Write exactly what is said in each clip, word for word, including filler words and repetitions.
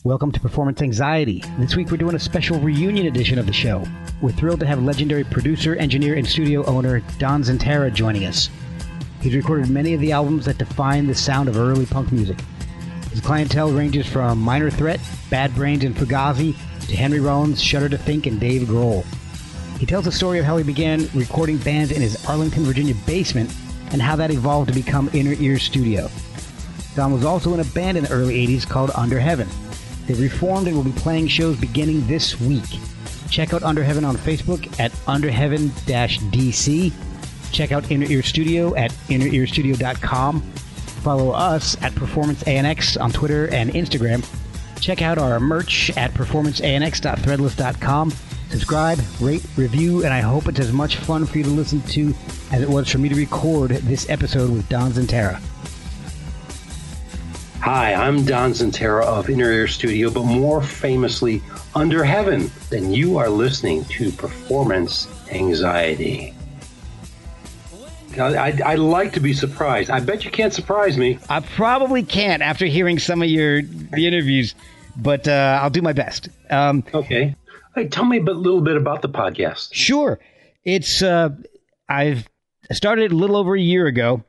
Welcome to Performance Anxiety. This week we're doing a special reunion edition of the show. We're thrilled to have legendary producer, engineer, and studio owner Don Zientara joining us. He's recorded many of the albums that define the sound of early punk music. His clientele ranges from Minor Threat, Bad Brains, and Fugazi to Henry Rollins, Shudder to Think, and Dave Grohl. He tells the story of how he began recording bands in his Arlington, Virginia basement and how that evolved to become Inner Ear Studio. Don was also in a band in the early eighties called Underheaven. They reformed and will be playing shows beginning this week. Check out Underheaven on Facebook at underheaven D C. Check out Inner Ear Studio at inner ear studio dot com. Follow us at Performance A N X on Twitter and Instagram. Check out our merch at performance a n x dot threadless dot com. Subscribe, rate, review, and I hope it's as much fun for you to listen to as it was for me to record this episode with Don Zientara. Hi, I'm Don Zientara of Inner Ear Studio, but more famously, Underheaven. And you are listening to Performance Anxiety. I, I, I like to be surprised. I bet you can't surprise me. I probably can't after hearing some of your the interviews, but uh, I'll do my best. Um, okay. Hey, tell me a bit, little bit about the podcast. Sure. It's uh, I've started a little over a year ago.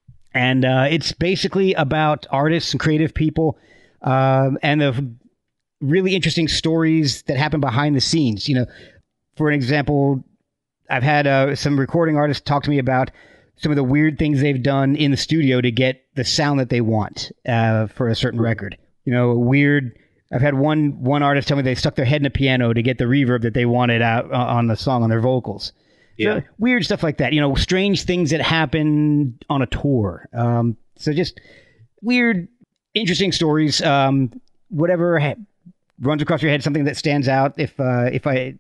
And uh, it's basically about artists and creative people um, and the really interesting stories that happen behind the scenes. You know, for an example, I've had uh, some recording artists talk to me about some of the weird things they've done in the studio to get the sound that they want uh, for a certain record. You know, weird. I've had one one artist tell me they stuck their head in a piano to get the reverb that they wanted out on the song on their vocals. Yeah. So, weird stuff like that, you know, strange things that happen on a tour. Um, so just weird, interesting stories. Um, whatever ha- runs across your head, something that stands out. If uh, if I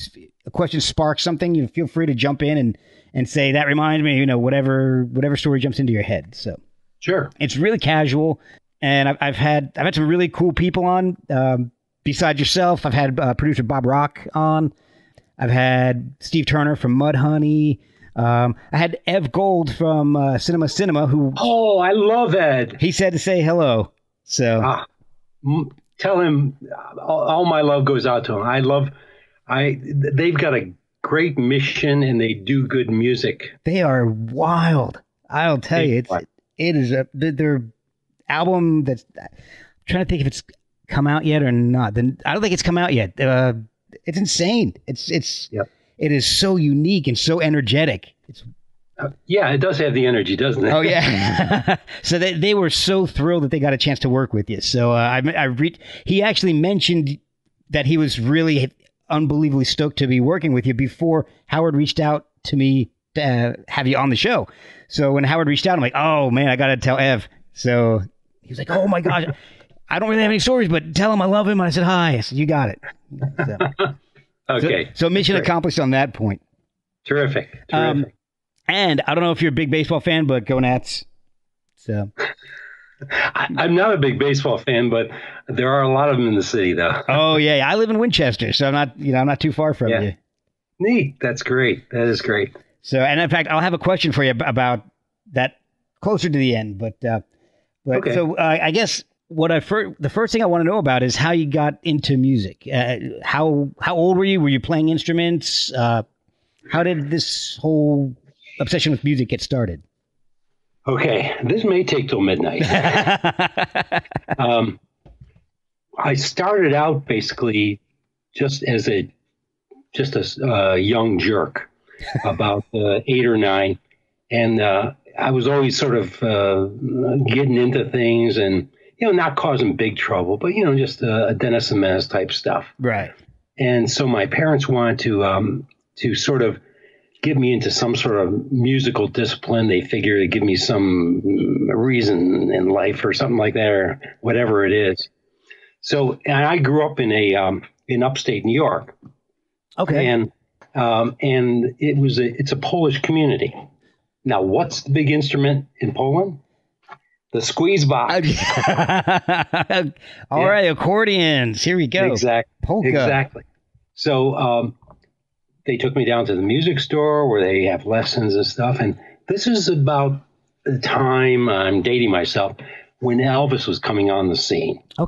a question sparks something, you feel free to jump in and, and say that reminds me. You know, whatever whatever story jumps into your head. So sure, it's really casual, and I've, I've had I've had some really cool people on. Um, besides yourself, I've had uh, producer Bob Rock on. I've had Steve Turner from Mudhoney. Um, I had Ev Gold from uh, Cinema Cinema, who... Oh, I love Ed. He said to say hello. So ah, m- tell him all, all my love goes out to him. I love... I. They've got a great mission and they do good music. They are wild. I'll tell they, you, it's, it is a, their album that's... I'm trying to think if it's come out yet or not. Then I don't think it's come out yet. Uh, It's insane. It's it's yep. It is so unique and so energetic. It's uh, yeah, it does have the energy, doesn't it? Oh yeah. So they they were so thrilled that they got a chance to work with you. So uh, I I re- he actually mentioned that he was really unbelievably stoked to be working with you before Howard reached out to me to uh, have you on the show. So when Howard reached out, I'm like, oh man, I got to tell Ev. So he was like, oh my gosh. I don't really have any stories, but tell him I love him. And I said, hi. I said, you got it. So, okay. So, so mission accomplished on that point. Terrific. Terrific. Um, and I don't know if you're a big baseball fan, but go Nats. So I, I'm not a big baseball fan, but there are a lot of them in the city, though. Oh yeah, I live in Winchester, so I'm not, you know, I'm not too far from yeah. you. Neat. That's great. That is great. So, and in fact, I'll have a question for you about that closer to the end. But, uh, but okay. So uh, I guess. What I fir- the first thing I want to know about is how you got into music. Uh, how how old were you? Were you playing instruments? Uh, how did this whole obsession with music get started? Okay, this may take till midnight. um, I started out basically just as a just a uh, young jerk, about uh, eight or nine, and uh, I was always sort of uh, getting into things and. You know, not causing big trouble, but, you know, just a, a Dennis and Menace type stuff. Right. And so my parents wanted to um, to sort of get me into some sort of musical discipline. They figured it'd give me some reason in life or something like that or whatever it is. So and I grew up in a um, in upstate New York. Okay. And um, and it was a it's a Polish community. Now, what's the big instrument in Poland? The squeeze box. All yeah. right, accordions. Here we go. Exactly. Polka. Exactly. So um, they took me down to the music store where they have lessons and stuff. And this is about the time, I'm dating myself, when Elvis was coming on the scene. Okay.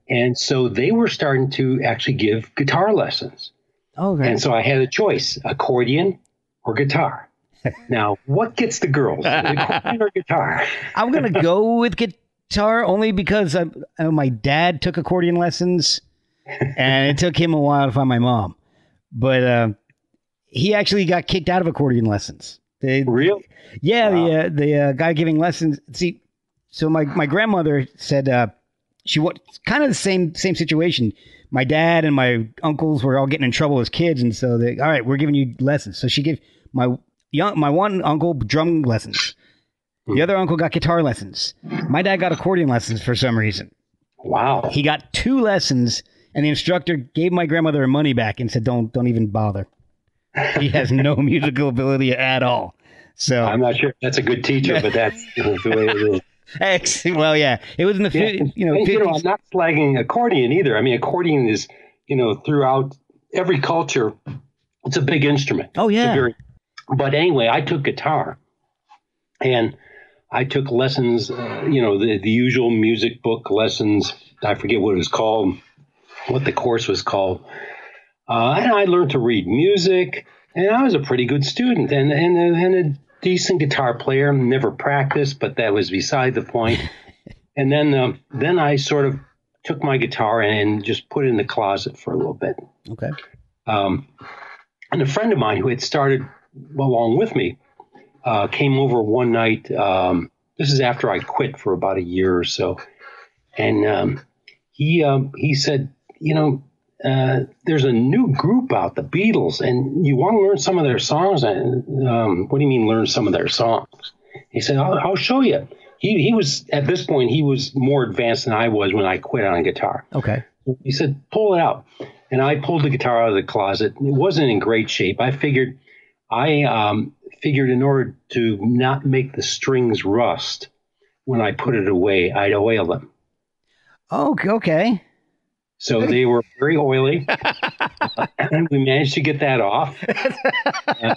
And so they were starting to actually give guitar lessons. Okay. And so I had a choice, accordion or guitar. Now, what gets the girls, accordion or guitar? I'm going to go with guitar only because I, I know my dad took accordion lessons, and it took him a while to find my mom. But uh, he actually got kicked out of accordion lessons. They, Real? Yeah, Wow. the uh, the uh, guy giving lessons. See, so my, my grandmother said uh, she was kind of the same same situation. My dad and my uncles were all getting in trouble as kids, and so they, all right, we're giving you lessons. So she gave my young my one uncle drum lessons. The other uncle got guitar lessons. My dad got accordion lessons for some reason. Wow. He got two lessons, and the instructor gave my grandmother her money back and said, "Don't don't even bother. He has no musical ability at all." So I'm not sure if that's a good teacher, but that's the way it is. Ex- well, yeah, it was in the Yeah. fi- you know, And, you know, fifties. I'm not flagging accordion either. I mean, accordion is, you know, throughout every culture, it's a big instrument. Oh, It's a yeah. very, but anyway, I took guitar, and I took lessons, uh, you know, the, the usual music book lessons. I forget what it was called, what the course was called. Uh, and I learned to read music, and I was a pretty good student and, and, a, and a decent guitar player. Never practiced, but that was beside the point. And then, um, then I sort of took my guitar and just put it in the closet for a little bit. Okay. Um, and a friend of mine who had started along with me uh, came over one night. Um, this is after I quit for about a year or so, and um, he um, he said, you know, uh, there's a new group out, the Beatles, and you want to learn some of their songs? And um, what do you mean learn some of their songs? He said, I'll, I'll show you. He he was at this point he was more advanced than I was when I quit on guitar. Okay. He said, pull it out. And I pulled the guitar out of the closet. It wasn't in great shape. I figured, I um, figured in order to not make the strings rust when I put it away, I'd oil them. Oh, okay. So they were very oily. And we managed to get that off. And,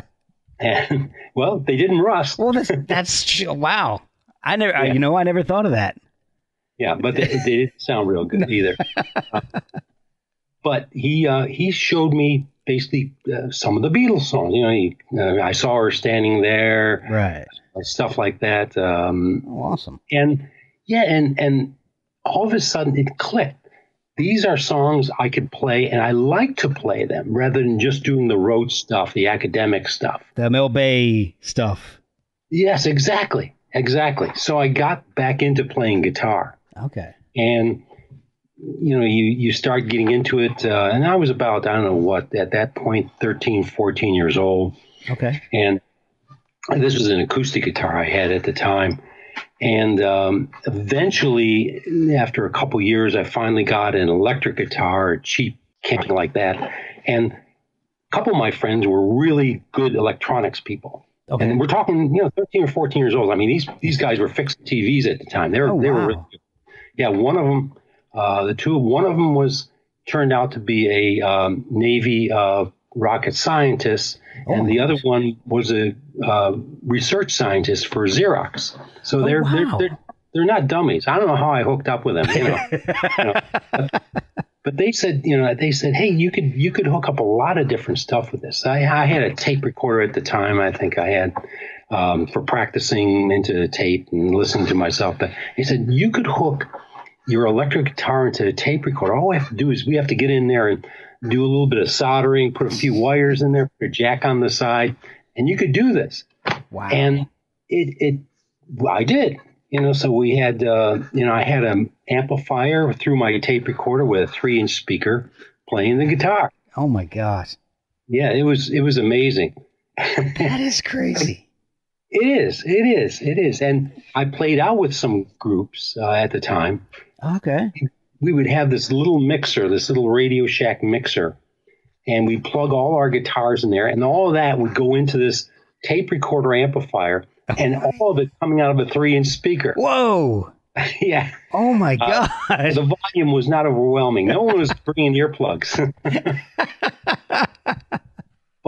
and well, they didn't rust. Well, that's that's wow. I never, I, Yeah. you know, I never thought of that. Yeah, but they, they didn't sound real good either. Uh, but he uh, he showed me basically uh, some of the Beatles songs. You know, he, uh, I saw her standing there, Right. uh, stuff like that. Um, Oh, awesome. and yeah, and and all of a sudden it clicked. These are songs I could play, and I like to play them rather than just doing the rote stuff, the academic stuff. The Mel Bay stuff. Yes, exactly, exactly. So I got back into playing guitar. Okay. And, you know, you, you start getting into it. Uh, and I was about, I don't know what, at that point, thirteen, fourteen years old. Okay. And this was an acoustic guitar I had at the time. And um, eventually, after a couple years, I finally got an electric guitar, cheap, something like that. And a couple of my friends were really good electronics people. Okay. And we're talking, you know, thirteen or fourteen years old. I mean, these these guys were fixing T Vs at the time. They were, Oh, they wow. were really good. Yeah, one of them, uh, the two, one of them was turned out to be a um, Navy uh, rocket scientist, Oh, and the my other gosh. one was a uh, research scientist for Xerox. So Oh, they're, wow. they're they're they're not dummies. I don't know how I hooked up with them, you know. you know. But, but they said, you know, they said, hey, you could you could hook up a lot of different stuff with this. I, I had a tape recorder at the time. I think I had. Um, for practicing into the tape and listening to myself. But he said, you could hook your electric guitar into a tape recorder. All we have to do is we have to get in there and do a little bit of soldering, put a few wires in there, put a jack on the side, and you could do this. Wow. And it, it, well, I did, you know, so we had, uh, you know, I had an amplifier through my tape recorder with a three inch speaker playing the guitar. Oh my gosh. Yeah, it was, it was amazing. That is crazy. It is. It is. It is. And I played out with some groups uh, at the time. Okay. We would have this little mixer, this little Radio Shack mixer, and we'd plug all our guitars in there, and all of that would go into this tape recorder amplifier, and all of it coming out of a three-inch speaker. Whoa. Yeah. Oh my Uh, gosh. the volume was not overwhelming. No one was bringing earplugs. But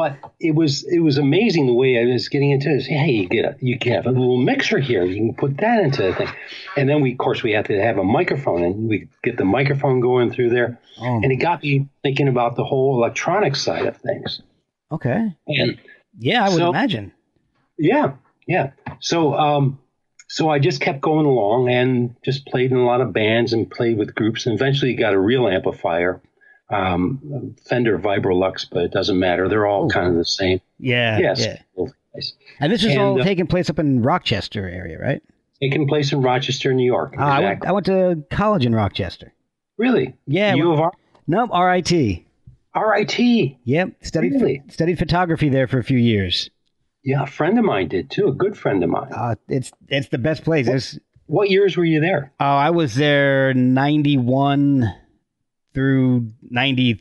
it was it was amazing the way I was getting into this. Hey, you get a, you can have a little mixer here. You can put that into the thing, and then we, of course, we had to have a microphone, and we get the microphone going through there, Oh. and it got me thinking about the whole electronic side of things. Okay. And yeah, I would so, imagine. Yeah, yeah. So, um, so I just kept going along and just played in a lot of bands and played with groups, and eventually got a real amplifier. Um, Fender Vibrolux, but it doesn't matter. They're all oh, kind of the same. Yeah, yes. Yeah. Nice. And this was and, all uh, taking place up in Rochester area, right? Taking place in Rochester, New York. Uh, exactly. I, went, I went to college in Rochester. Really? Yeah. U of R? Nope, R I T. R I T? Yep. Studied, really? Studied photography there for a few years. Yeah, a friend of mine did too. A good friend of mine. Uh, it's it's the best place. What, what years were you there? Oh, I was there ninety-one through ninety-three,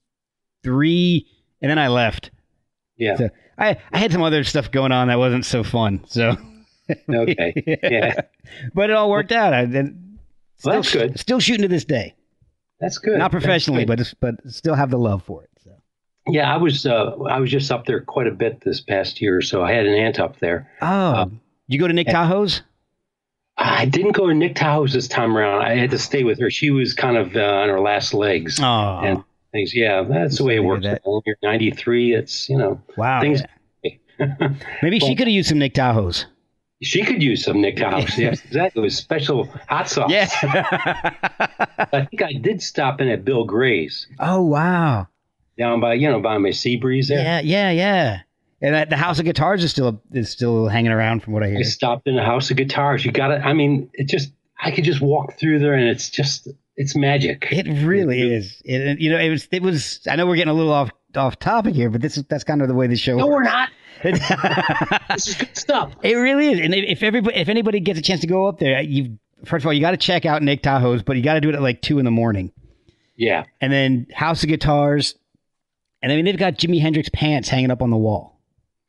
and then I left. Yeah. So I, I had some other stuff going on that wasn't so fun. So okay. Yeah. But it all worked out. I, well, still, that's good. Still shooting to this day. That's good. Not professionally, good. but but still have the love for it. So. Yeah, I was uh, I was just up there quite a bit this past year, so I had an aunt up there. Oh, uh, did you go to Nick Tahoe's? I didn't go to Nick Tahoe's this time around. I had to stay with her. She was kind of uh, on her last legs. Oh, and things. Yeah, that's the way it works. When you're ninety-three, it's you know. Wow. Things. Yeah. Maybe well, she could have used some Nick Tahoe's. She could use some Nick Tahoe's. Yes, exactly. It was special hot sauce. Yeah. I think I did stop in at Bill Gray's. Oh wow. Down by you know by my Seabreeze there. Yeah, yeah, yeah. And that, the House of Guitars is still is still hanging around from what I hear. I stopped in the House of Guitars. You got it. I mean, it just I could just walk through there, and it's just it's magic. It really it, is. It, you know, it was it was. I know we're getting a little off off topic here, but this is that's kind of the way the show. No, works. we're not. This is good stuff. It really is. And if everybody, if anybody gets a chance to go up there, you first of all you got to check out Nick Tahoe's, but you got to do it at like two in the morning. Yeah. And then House of Guitars, and I mean they've got Jimi Hendrix pants hanging up on the wall.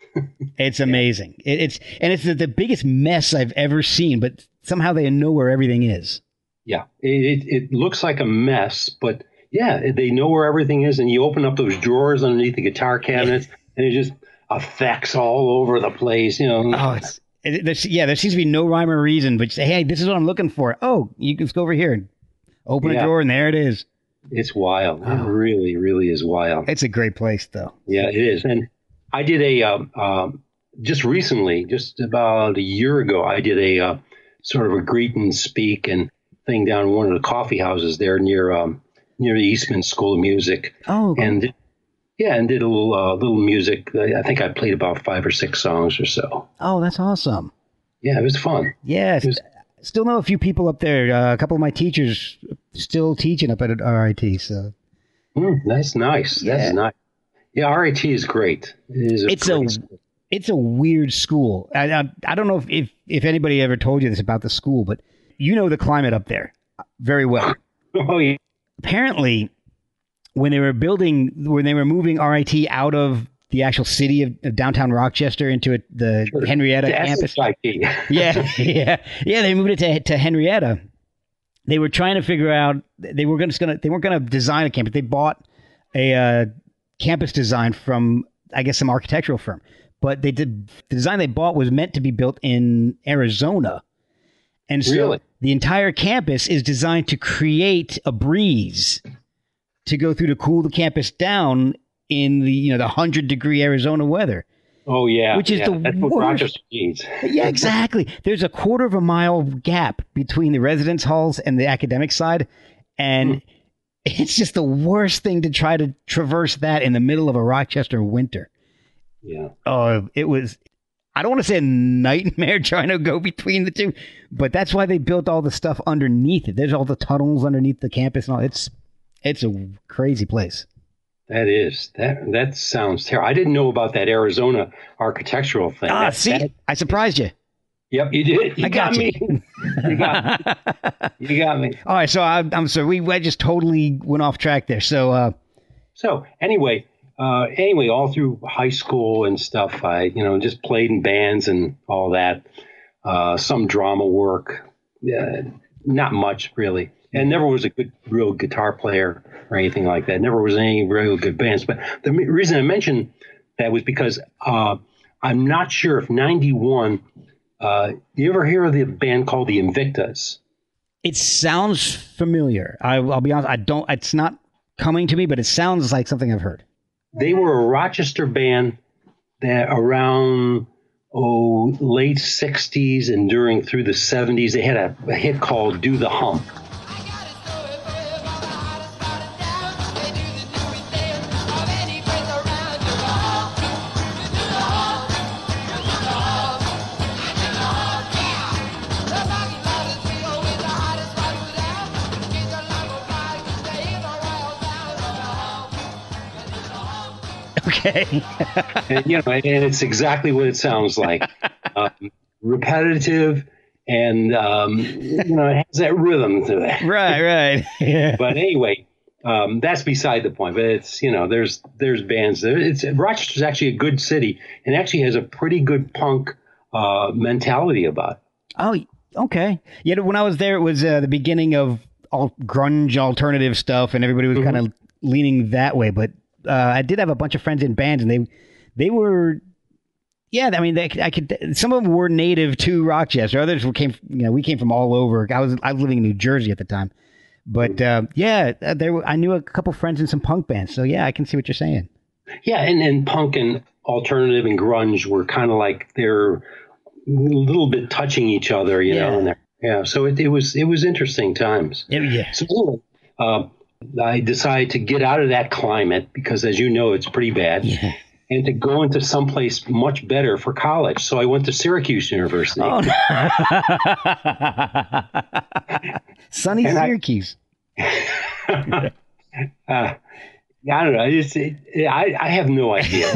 It's amazing. Yeah. It, it's and it's the, the biggest mess I've ever seen, but somehow they know where everything is. Yeah, it, it it looks like a mess, but yeah, they know where everything is, and you open up those drawers underneath the guitar cabinets, and it just effects all over the place. You know. Oh, it's it, there's, yeah. There seems to be no rhyme or reason, but you say, hey, this is what I'm looking for. Oh, you can just go over here and open yeah. a drawer, and there it is. It's wild. Oh. It really, really is wild. It's a great place, though. Yeah, it is, and. I did a, um, um, just recently, just about a year ago, I did a uh, sort of a greet and speak and thing down in one of the coffee houses there near um, near the Eastman School of Music. Oh, cool. And yeah, and did a little uh, little music. I think I played about five or six songs or so. Oh, that's awesome. Yeah, it was fun. Yeah, was, still know a few people up there. Uh, a couple of my teachers still teaching up at R I T. So mm, that's nice. Yeah. That's nice. Yeah, R I T is great. It is a it's a school. It's a weird school. I, I I don't know if, if if anybody ever told you this about the school, but you know the climate up there very well. Oh yeah. Apparently, when they were building, when they were moving R I T out of the actual city of, of downtown Rochester into a, the sure. Henrietta the campus. S H I T. yeah, yeah, yeah. They moved it to to Henrietta. They were trying to figure out they were going to they weren't going to design a campus. They bought a. Uh, campus design from, I guess, some architectural firm. But they did the design they bought was meant to be built in Arizona. And so really? The entire campus is designed to create a breeze to go through to cool the campus down in the, you know, the one hundred degree Arizona weather. Oh, yeah. Which is yeah. the That's what worst. Rochester needs. Yeah, exactly. There's a quarter of a mile gap between the residence halls and the academic side. And hmm. it's just the worst thing to try to traverse that in the middle of a Rochester winter. Yeah. Oh, it was, I don't want to say a nightmare trying to go between the two, but that's why they built all the stuff underneath it. There's all the tunnels underneath the campus and all. It's, it's a crazy place. That is, that that sounds terrible. I didn't know about that Arizona architectural thing. Ah, that, see, that, I surprised you. Yep, you did. You I got, got you. me. you got me. You got me. All right, so I, I'm sorry. We I just totally went off track there. So, uh, so anyway, uh, anyway, all through high school and stuff, I you know just played in bands and all that. Uh, some drama work, uh, not much really, and never was a good real guitar player or anything like that. Never was any real good bands. But the reason I mentioned that was because uh, I'm not sure if ninety-one. Uh, you ever hear of the band called the Invictas? It sounds familiar. I, I'll be honest. I don't. It's not coming to me, but it sounds like something I've heard. They were a Rochester band that around oh late sixties and during through the seventies, they had a, a hit called "Do the Hump." Okay. and, you know, and it's exactly what it sounds like. Um, repetitive, and, um, you know, it has that rhythm to it. Right, right. Yeah. But anyway, um, that's beside the point. But it's, you know, there's there's bands. There. It's Rochester's actually a good city and actually has a pretty good punk uh, mentality about it. Oh, okay. Yeah, when I was there, it was uh, the beginning of all grunge alternative stuff, and everybody was mm-hmm. kind of leaning that way. But uh, I did have a bunch of friends in bands, and they they were, yeah. I mean, they, I could. Some of them were native to Rochester. Others were came. You know, we came from all over. I was I was living in New Jersey at the time, but uh, yeah, there. Were, I knew a couple friends in some punk bands. So yeah, I can see what you're saying. Yeah, and and punk and alternative and grunge were kind of like they're a little bit touching each other, you yeah. know. And yeah, so it, it was it was interesting times. Yeah. yeah. So uh, I decided to get out of that climate because, as you know, it's pretty bad, yeah. and to go into someplace much better for college. So I went to Syracuse University. Oh, no. Sunny and Syracuse. I, uh, I don't know. It's, it, I I have no idea.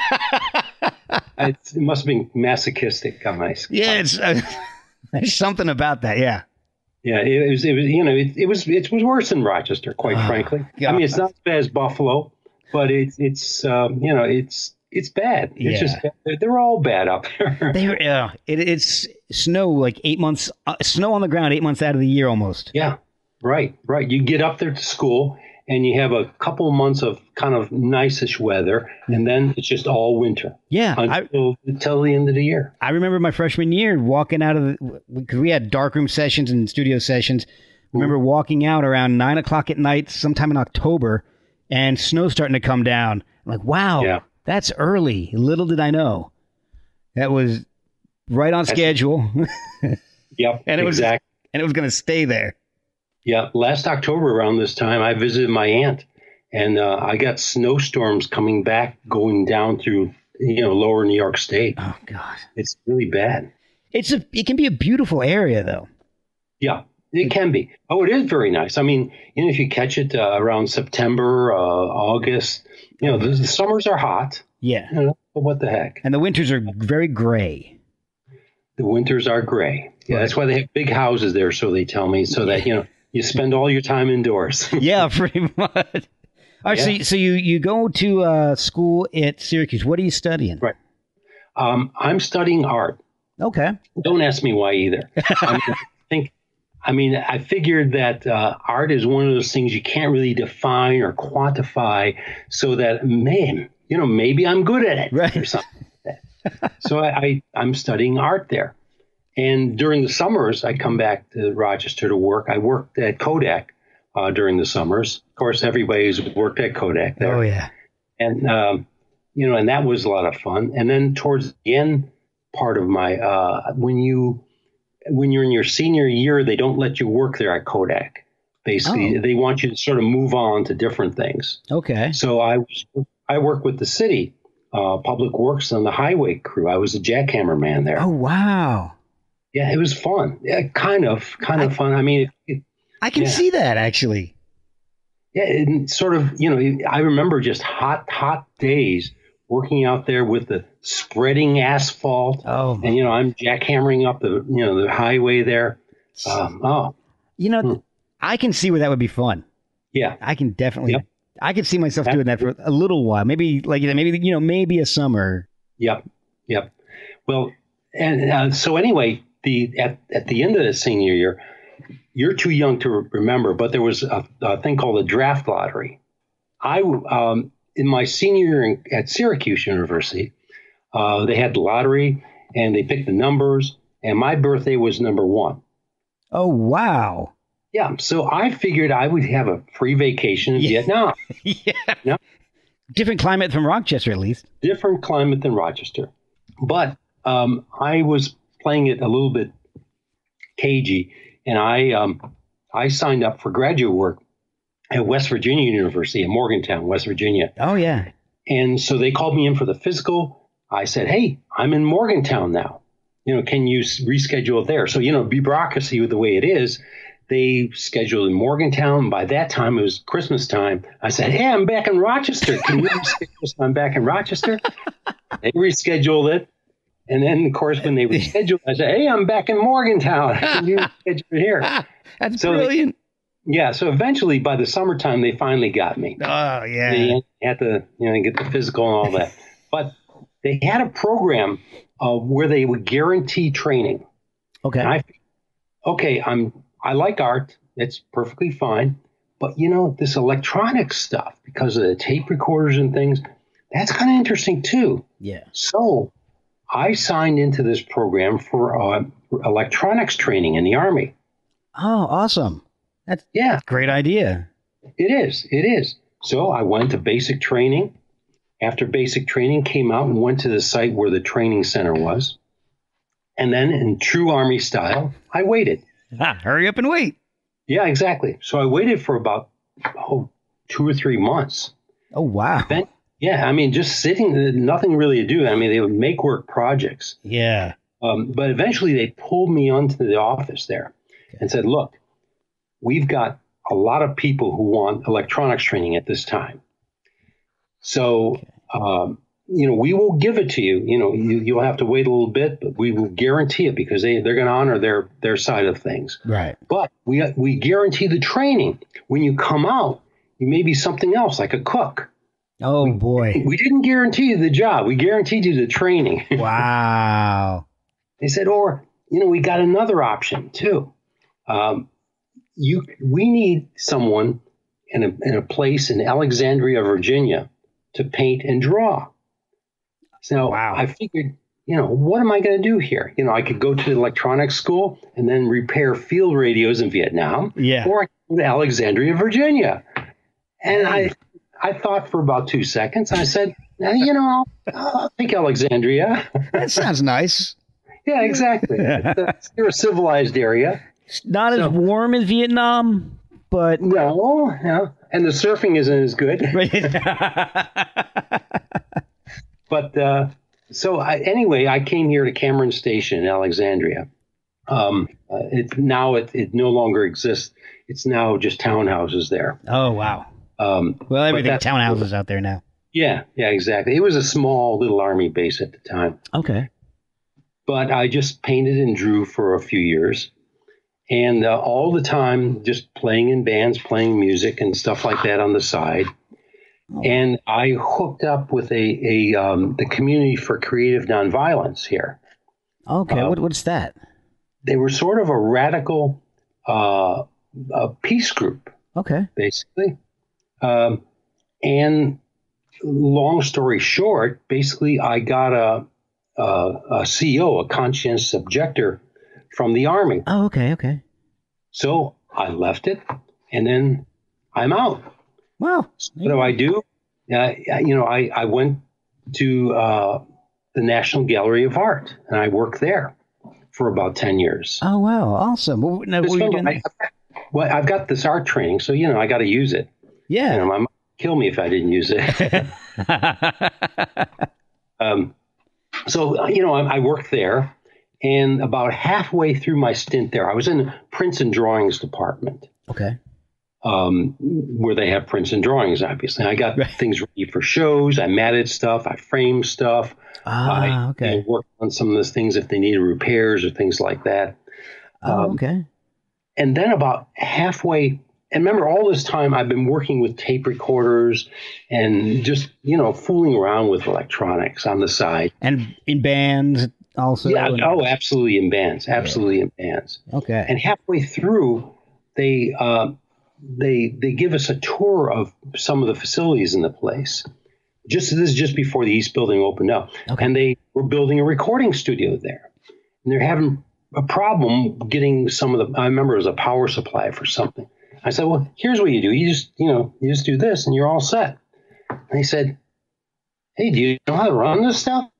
It's, it must have been masochistic on my side. Yeah, it's uh, there's something about that. Yeah. Yeah, it was. It was. You know, it, it was. It was worse than Rochester, quite oh, frankly. God. I mean, it's not as bad as Buffalo, but it's. It's. Um, you know, it's. It's bad. It's yeah. just. They're all bad up there. They were. Yeah. It, it's snow like eight months. Uh, snow on the ground eight months out of the year almost. Yeah. Right. Right. You get up there to school, and you have a couple months of kind of nice-ish weather, and then it's just all winter. Yeah. Until, I, until the end of the year. I remember my freshman year walking out of the, because we had darkroom sessions and studio sessions. I remember mm. walking out around nine o'clock at night, sometime in October, and snow starting to come down. I'm like, wow, yeah. that's early. Little did I know. That was right on that's, schedule. Yep, and it was, exactly. And it was going to stay there. Yeah, last October around this time, I visited my aunt, and uh, I got snowstorms coming back, going down through, you know, lower New York State. Oh, God. It's really bad. It's a. It can be a beautiful area, though. Yeah, it can be. Oh, it is very nice. I mean, you know, if you catch it uh, around September, uh, August, you know, the, the summers are hot. Yeah. You know, but what the heck? And the winters are very gray. The winters are gray. Yeah, right. That's why they have big houses there, so they tell me, so that, you know, you spend all your time indoors. Yeah, pretty much. All right, yeah. so, so you, you go to uh, school at Syracuse. What are you studying? Right. Um, I'm studying art. Okay. Don't ask me why either. I, mean, I think, I mean, I figured that uh, art is one of those things you can't really define or quantify, so that, man, you know, maybe I'm good at it, right, or something like that. So I, I, I'm studying art there. And during the summers, I come back to Rochester to work. I worked at Kodak uh, during the summers. Of course, everybody's worked at Kodak there. Oh, yeah. And, um, you know, and that was a lot of fun. And then towards the end part of my, uh, when you, when you're in your senior year, they don't let you work there at Kodak. Basically, oh. They want you to sort of move on to different things. Okay. So I was, I worked with the city, uh, Public Works and the highway crew. I was a jackhammer man there. Oh, wow. Yeah, it was fun. Yeah, kind of, kind of I, fun. I mean, it, it, I can yeah. see that actually. Yeah, it sort of, you know, I remember just hot, hot days working out there with the spreading asphalt. Oh, and you know, I'm jackhammering up the, you know, the highway there. Um, oh, you know, hmm. I can see where that would be fun. Yeah, I can definitely. Yep. I could see myself doing that for a little while. Maybe like maybe you know maybe a summer. Yep, yep. Well, and uh, so anyway. The at, at the end of the senior year, you're too young to remember, but there was a, a thing called a draft lottery. I um, in my senior year in, at Syracuse University, uh, they had the lottery and they picked the numbers, and my birthday was number one. Oh, wow. Yeah, so I figured I would have a free vacation in Yeah. Vietnam. Yeah. You know? Different climate from Rochester, at least. Different climate than Rochester. But um, I was playing it a little bit cagey, and I um, I signed up for graduate work at West Virginia University in Morgantown, West Virginia. Oh, yeah. And so they called me in for the physical. I said, hey, I'm in Morgantown now. You know, can you reschedule it there? So, you know, bureaucracy with the way it is, they scheduled in Morgantown. By that time, it was Christmas time. I said, hey, I'm back in Rochester. Can you reschedule so I'm back in Rochester? They rescheduled it. And then, of course, when they rescheduled, I said, hey, I'm back in Morgantown. Can you reschedule it here? That's so brilliant. They, yeah. So eventually, by the summertime, they finally got me. Oh, yeah. They had to, you know, get the physical and all that. But they had a program uh, where they would guarantee training. Okay. And I, okay, I'm, I like art. It's perfectly fine. But, you know, this electronic stuff, because of the tape recorders and things, that's kind of interesting, too. Yeah. So I signed into this program for uh, electronics training in the Army. Oh, awesome. That's yeah, a great idea. It is. It is. So I went to basic training. After basic training, came out and went to the site where the training center was. And then in true Army style, I waited. Ah, hurry up and wait. Yeah, exactly. So I waited for about oh, two or three months. Oh, wow. Then, yeah, I mean, just sitting, nothing really to do. I mean, they would make work projects. Yeah. Um, but eventually they pulled me onto the office there okay. and said, look, we've got a lot of people who want electronics training at this time. So, okay. um, you know, we will give it to you. You know, you, you'll have to wait a little bit, but we will guarantee it because they, they're going to honor their, their side of things. Right. But we, we guarantee the training. When you come out, you may be something else, like a cook. Oh, we, boy. We didn't guarantee you the job. We guaranteed you the training. Wow. They said, or, you know, we got another option, too. Um, you, we need someone in a, in a place in Alexandria, Virginia, to paint and draw. So wow. I figured, you know, what am I going to do here? You know, I could go to the electronics school and then repair field radios in Vietnam. Yeah. Or I could go to Alexandria, Virginia. And I I thought for about two seconds. I said, you know, I'll, I'll take Alexandria. That sounds nice. Yeah, exactly. It's a civilized area. It's not so, as warm as Vietnam, but... No, yeah. And the surfing isn't as good. But uh, so I, anyway, I came here to Cameron Station in Alexandria. Um, uh, it, now it, it no longer exists. It's now just townhouses there. Oh, wow. Um, well, everything's townhouses out there now. Yeah, yeah, exactly. It was a small little Army base at the time. Okay. But I just painted and drew for a few years. And uh, all the time, just playing in bands, playing music and stuff like that on the side. Oh. And I hooked up with a, a um, the Community for Creative Nonviolence here. Okay, uh, what, what's that? They were sort of a radical uh, a peace group. Okay. Basically. Um, and long story short, basically I got a, a, a C E O, a conscientious objector from the Army. Oh, okay, okay. So I left it, and then I'm out. Wow. So what do I do? Uh, you know, I, I went to uh, the National Gallery of Art, and I worked there for about ten years. Oh, wow. Awesome. Well, now, what remember, you doing? I, well, I've got this art training, so, you know, I got to use it. Yeah. You know, my mom would kill me if I didn't use it. um, so, you know, I, I worked there. And about halfway through my stint there, I was in the prints and drawings department. Okay. Um, where they have prints and drawings, obviously. I got right. things ready for shows. I matted stuff. I framed stuff. Ah, I okay. you know, worked on some of those things if they needed repairs or things like that. Oh, um, okay. And then about halfway, and remember all this time I've been working with tape recorders and just, you know, fooling around with electronics on the side. And in bands also? Yeah. And... Oh, absolutely in bands. Absolutely yeah. in bands. Okay. And halfway through, they uh, they they give us a tour of some of the facilities in the place. Just this is just before the East Building opened up, Okay. and they were building a recording studio there, and they're having a problem getting some of the. I remember it was a power supply for something. I said, "Well, here's what you do. You just, you know, you just do this, and you're all set." And he said, "Hey, do you know how to run this stuff?"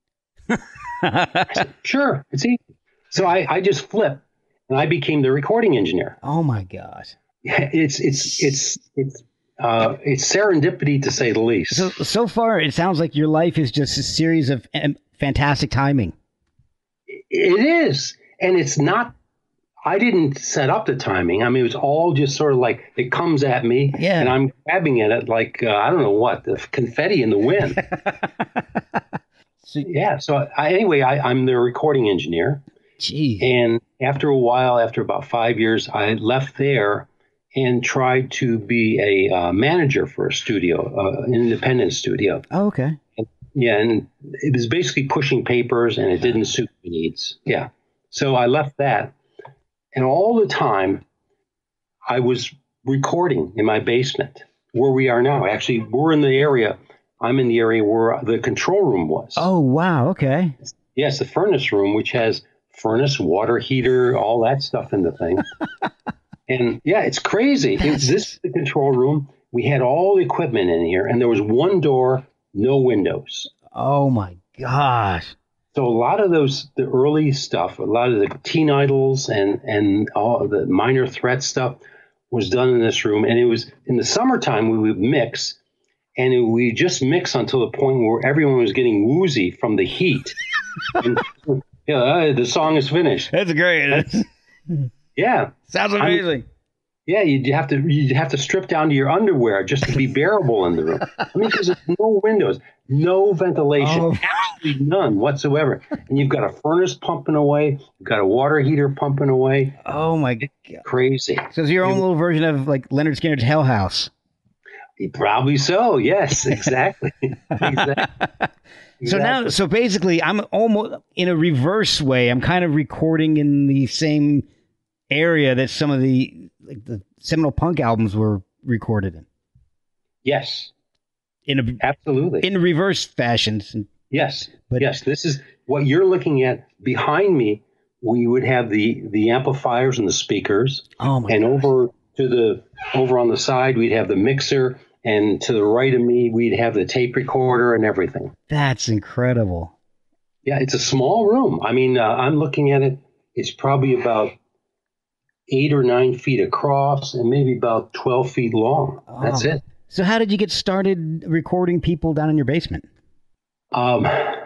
I said, "Sure, it's easy." So I, I just flipped, and I became the recording engineer. Oh my gosh! It's it's it's it's uh, it's serendipity to say the least. So so far, it sounds like your life is just a series of um, fantastic timing. It is, and it's not. I didn't set up the timing. I mean, it was all just sort of like it comes at me, Yeah. and I'm grabbing at it like uh, I don't know what, the confetti in the wind. So, Yeah. So I, anyway, I, I'm the recording engineer, gee. and after a while, after about five years, I left there and tried to be a uh, manager for a studio, uh, an independent studio. Oh, okay. Yeah, and it was basically pushing papers, and it didn't suit my needs. Yeah. So I left that. And all the time, I was recording in my basement where we are now. Actually, we're in the area. I'm in the area where the control room was. Oh, wow. Okay. Yes, the furnace room, which has furnace, water heater, all that stuff in the thing. And yeah, it's crazy. It, this is the control room. We had all the equipment in here, and there was one door, no windows. Oh, my gosh. So a lot of those, the early stuff, a lot of the teen idols and, and all the Minor Threat stuff was done in this room. And it was in the summertime, we would mix, and it, we just mix until the point where everyone was getting woozy from the heat. And, yeah, uh, the song is finished. That's great. Yeah. Sounds amazing. I mean, yeah, you'd have to you'd have to strip down to your underwear just to be bearable in the room. I mean, because there's no windows, no ventilation, Oh. absolutely none whatsoever. And you've got a furnace pumping away, you've got a water heater pumping away. Oh, my God. Crazy. So it's your own little version of like Leonard Skinner's Hell House. Probably so. Yes, exactly. exactly. So now, so basically, I'm almost in a reverse way. I'm kind of recording in the same area that some of the like the seminal punk albums were recorded in. Yes. In a Absolutely. in reverse fashions. Yes. But- yes. This is what you're looking at behind me. We would have the the amplifiers and the speakers, Oh my and gosh. over to the over on the side we'd have the mixer, and to the right of me we'd have the tape recorder and everything. That's incredible. Yeah, it's a small room. I mean, uh, I'm looking at it. It's probably about eight or nine feet across, and maybe about twelve feet long. That's Oh. it. So how did you get started recording people down in your basement? Um,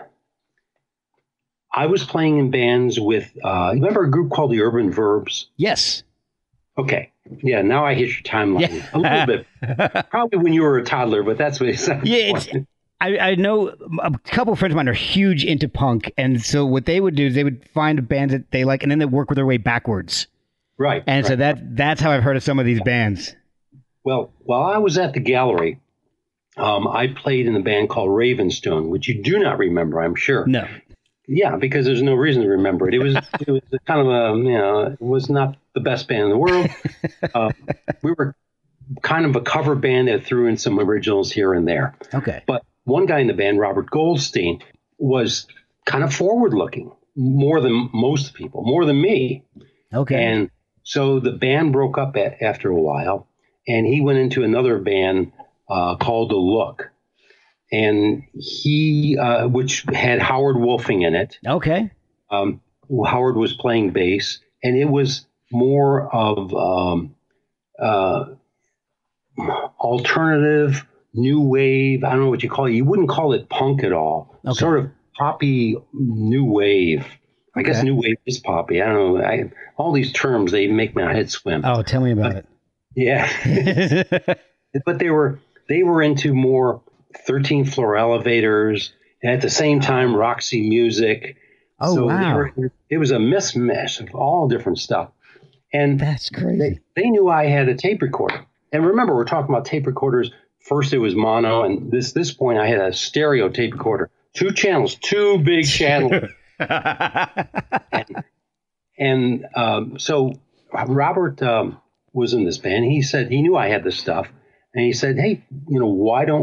I was playing in bands with. Uh, you remember a group called the Urban Verbs? Yes. Okay. Yeah, now I hit your timeline Yeah. a little bit. Probably when you were a toddler, but that's what it sounds Yeah, it's, like. I, I know a couple of friends of mine are huge into punk, and so what they would do is they would find a band that they like, and then they work with their way backwards. Right. And right. so that that's how I've heard of some of these bands. Well, while I was at the gallery, um, I played in a band called Ravenstone, which you do not remember, I'm sure. No. Yeah, because there's no reason to remember it. It was it was a kind of a, you know, it was not the best band in the world. Uh, we were kind of a cover band that threw in some originals here and there. Okay. But one guy in the band, Robert Goldstein, was kind of forward looking, more than most people, more than me. Okay. And so the band broke up a- after a while, and he went into another band uh, called The Look. And he, uh, which had Howard Wolfing in it. Okay. Um, Howard was playing bass, and it was more of um, uh, alternative, new wave. I don't know what you call it. You wouldn't call it punk at all. Okay. Sort of poppy new wave. I Okay. guess new wave is poppy. I don't know. I, all these terms, they make my head swim. Oh, tell me about Yeah. it. But they were they were into more thirteenth floor elevators, and at the same time Roxy Music. Oh, so wow. they were, it was a mismatch of all different stuff. And That's crazy. they, they knew I had a tape recorder. And remember, we're talking about tape recorders. First it was mono, and this this point I had a stereo tape recorder. Two channels, two big channels. and and um, so Robert um, was in this band. He said he knew I had this stuff. And he said, hey, you know, why don't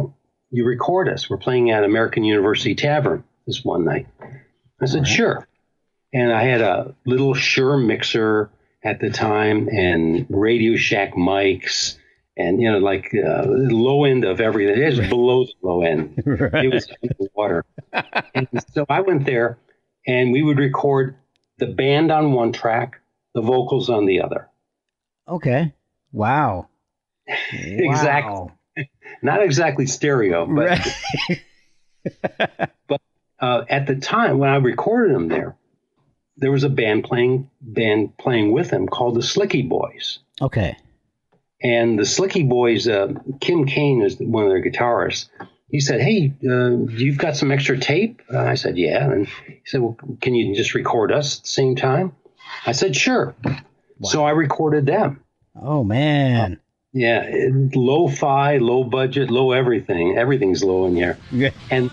you record us? We're playing at American University Tavern this one night. I said, right. Sure. And I had a little Shure mixer at the time and Radio Shack mics and, you know, like uh, low end of everything. It was below the low end. Right. It was underwater. And so I went there and we would record the band on one track, the vocals on the other. Okay. Wow. Exactly. Wow. Not exactly stereo, but, right. but uh, at the time when I recorded them there, there was a band playing band playing with them called the Slicky Boys. Okay. And the Slicky Boys, uh, Kim Kane is one of their guitarists. He said, "Hey, uh, you've got some extra tape?" Uh, I said, "Yeah." And he said, "Well, can you just record us at the same time?" I said, "Sure." Wow. So I recorded them. Oh, man. Uh, yeah. It, low-fi, low budget, low everything. Everything's low in here. Yeah. And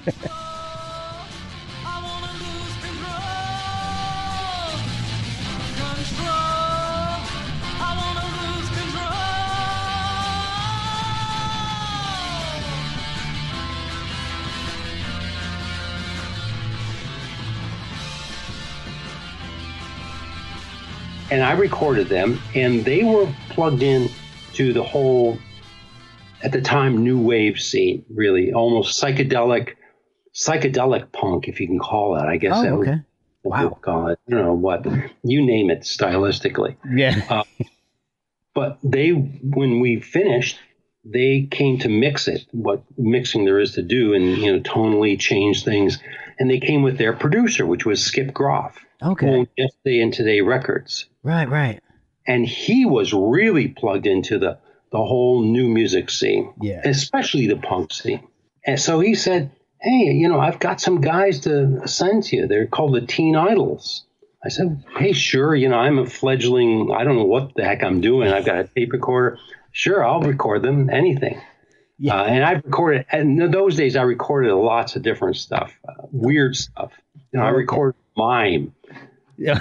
And I recorded them, and they were plugged in to the whole, at the time, new wave scene, really, almost psychedelic, psychedelic punk, if you can call it. I guess oh, that okay. would Wow. call it. I don't know what, you name it stylistically. Yeah. uh, but they, when we finished, they came to mix it, what mixing there is to do, and you know, tonally change things. And they came with their producer, which was Skip Groff. Okay. Who owned Yesterday and Today Records. Right, right. And he was really plugged into the, the whole new music scene, yeah, especially the punk scene. And so he said, "Hey, you know, I've got some guys to send to you. They're called the Teen Idols." I said, "Hey, sure. You know, I'm a fledgling. I don't know what the heck I'm doing. I've got a tape recorder. Sure, I'll record them. Anything." Yeah. Uh, and I've recorded, and in those days, I recorded lots of different stuff, uh, weird stuff. You know, I recorded mime. Yeah.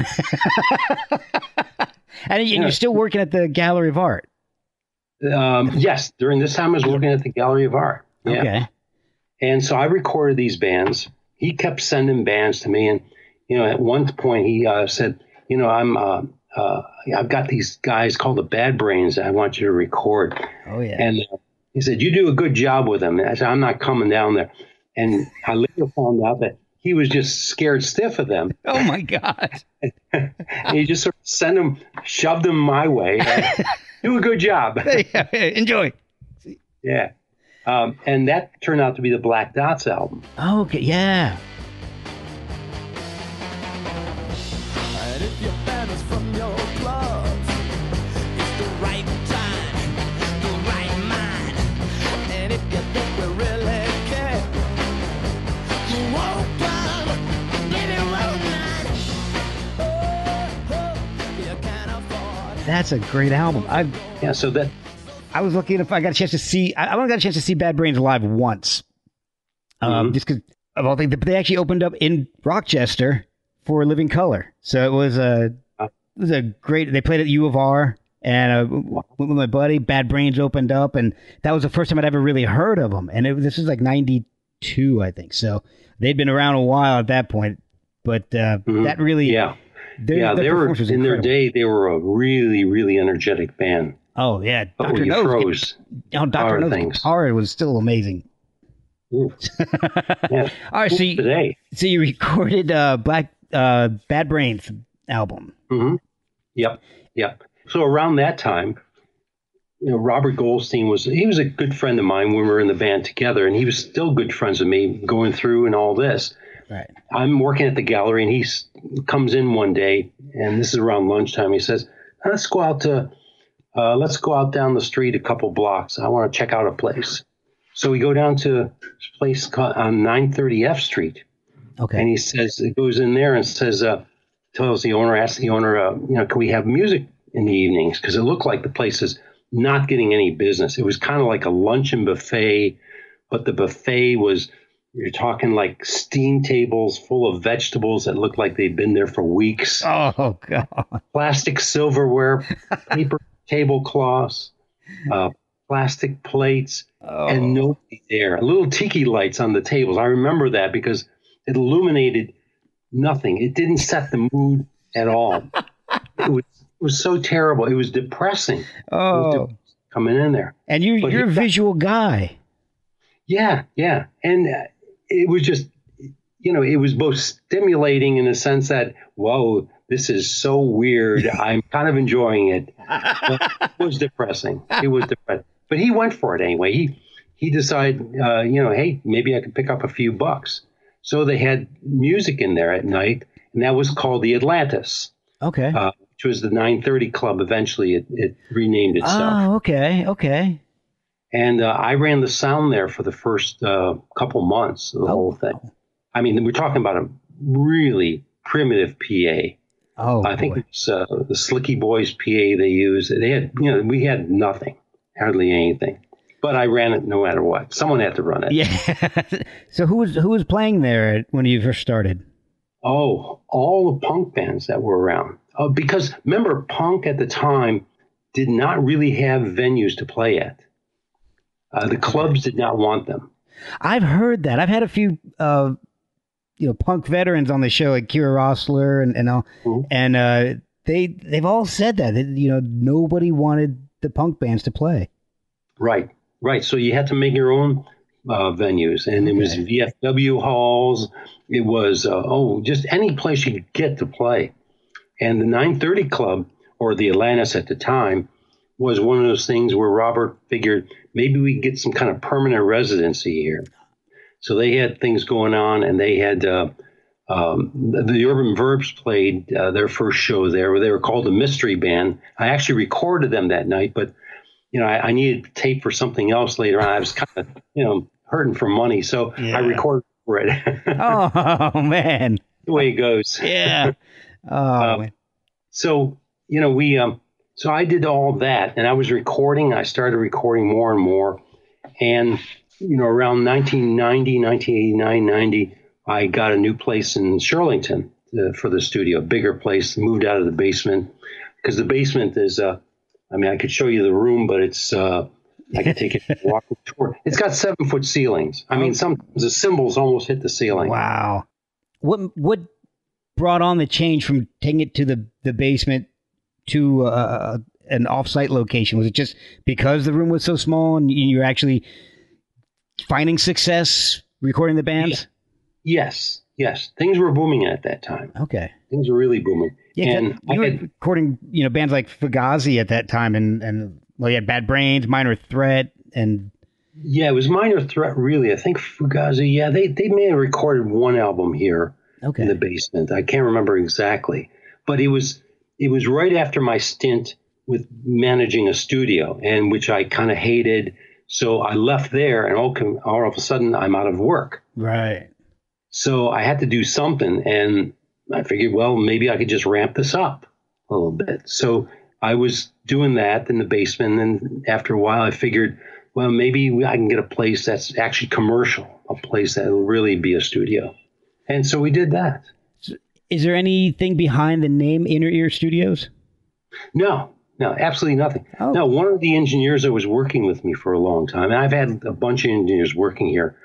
And, and you're still working at the Gallery of Art. Um, yes, during this time I was working at the Gallery of Art. Yeah. Okay. And so I recorded these bands. He kept sending bands to me, and you know, at one point he uh, said, "You know, I'm uh, uh, I've got these guys called the Bad Brains that I want you to record." Oh yeah. And uh, he said, "You do a good job with them." And I said, "I'm not coming down there." And I later found out that he was just scared stiff of them. Oh my God. And he just sort of sent them, shoved them my way. Do a good job. Enjoy. Yeah. Um, and that turned out to be the Black Dots album. Oh, okay. Yeah. And if your band is from your club, it's the right time, the right mind. And if you think we really care, you won't come, give it road nine. Oh, oh, you can't afford it. That's a great album. I Yeah, so that I was looking if I got a chance to see. I, I only got a chance to see Bad Brains live once, um, mm-hmm. just because of all things. But they actually opened up in Rochester for Living Color, so it was a it was a great. They played at U of R, and uh, went with my buddy. Bad Brains opened up, and that was the first time I'd ever really heard of them. And it, this was like ninety-two, I think. So they'd been around a while at that point, but uh, mm-hmm. that really, yeah, their, yeah, their they were performance was in their incredible. day. They were a really, really energetic band. Oh yeah, But Doctor when you No's, froze, oh, Doctor No's things. guitar was still amazing. Ooh. Yeah. All right, so you, today. so you recorded uh, Black uh, Bad Brains album. Mm-hmm. Yep, yep. So around that time, you know, Robert Goldstein was he was a good friend of mine when we were in the band together, and he was still good friends with me going through and all this. Right. I'm working at the gallery, and he s- comes in one day, and this is around lunchtime. He says, "Let's go out to." Uh, let's go out down the street a couple blocks. I want to check out a place. So we go down to this place called, on nine thirty F Street. Okay. And he says, it goes in there and says, uh, tells the owner, asks the owner, uh, you know, can we have music in the evenings? Because it looked like the place is not getting any business. It was kind of like a luncheon buffet, but the buffet was, you're talking like steam tables full of vegetables that looked like they'd been there for weeks. Oh, God. Plastic silverware, paper tablecloths, uh, plastic plates, Oh. and nobody there. Little tiki lights on the tables. I remember that because it illuminated nothing. It didn't set the mood at all. It was, it was so terrible. It was depressing. Oh. It was depressing coming in there. And you're, But you're a he- visual guy. Yeah, yeah. And uh, it was just, you know, it was both stimulating in the sense that, whoa, this is so weird. I'm kind of enjoying it. But it was depressing. It was depressing. But he went for it anyway. He he decided, uh, you know, hey, maybe I could pick up a few bucks. So they had music in there at night, and that was called the Atlantis, Okay. uh, which was the nine thirty Club. Eventually, it, it renamed itself. Oh, okay. Okay. And uh, I ran the sound there for the first uh, couple months of the Oh. whole thing. I mean, we're talking about a really primitive P A. Oh, I think boy. it's uh, the Slicky Boys P A they used. They had, you know, we had nothing, hardly anything. But I ran it no matter what. Someone had to run it. Yeah. So who was who was playing there when you first started? Oh, all the punk bands that were around. Uh, because remember, punk at the time did not really have venues to play at. Uh, the clubs did not want them. I've heard that. I've had a few, uh, you know, punk veterans on the show, like Kira Rossler and and all, Mhm. and uh, they they've all said that, that you know nobody wanted the punk bands to play. Right, right. So you had to make your own uh, venues, and it was Okay. V F W halls. It was uh, oh, just any place you could get to play. And the nine thirty Club, or the Atlantis at the time, was one of those things where Robert figured maybe we could get some kind of permanent residency here. So they had things going on, and they had uh, um, the, the Urban Verbs played uh, their first show there. They were called the Mystery Band. I actually recorded them that night, but you know I, I needed tape for something else later on. I was kind of you know hurting for money, so Yeah. I recorded for it. Oh man, The way it goes. yeah. Oh Um, man. So you know we um, so I did all that, and I was recording. I started recording more and more, and you know around nineteen ninety, nineteen eighty-nine, ninety, I got a new place in Shirlington uh, for the studio, a bigger place. Moved out of the basement because the basement is. Uh, I mean, I could show you the room, but it's. Uh, I could take it and walk the tour. It's got seven foot ceilings. I mean, sometimes the cymbals almost hit the ceiling. Wow. What what brought on the change from taking it to the the basement to uh, an offsite location? Was it just because the room was so small and you were actually finding success recording the bands? Yes, yes. Things were booming at that time. Okay. Things were really booming. Yeah, 'cause and I you were had, recording, you know, bands like Fugazi at that time, and and well, you had Bad Brains, Minor Threat, and yeah, it was Minor Threat, really. I think Fugazi, yeah, they, they may have recorded one album here okay, in the basement. I can't remember exactly. But it was it was right after my stint with managing a studio, and which I kind of hated. So I left there, and all, all of a sudden, I'm out of work. right. So I had to do something, and I figured, well, maybe I could just ramp this up a little bit. So I was doing that in the basement, and after a while, I figured, well, maybe I can get a place that's actually commercial, a place that will really be a studio. And so we did that. Is there anything behind the name Inner Ear Studios? No, no, absolutely nothing. Oh. No, one of the engineers that was working with me for a long time, and I've had a bunch of engineers working here,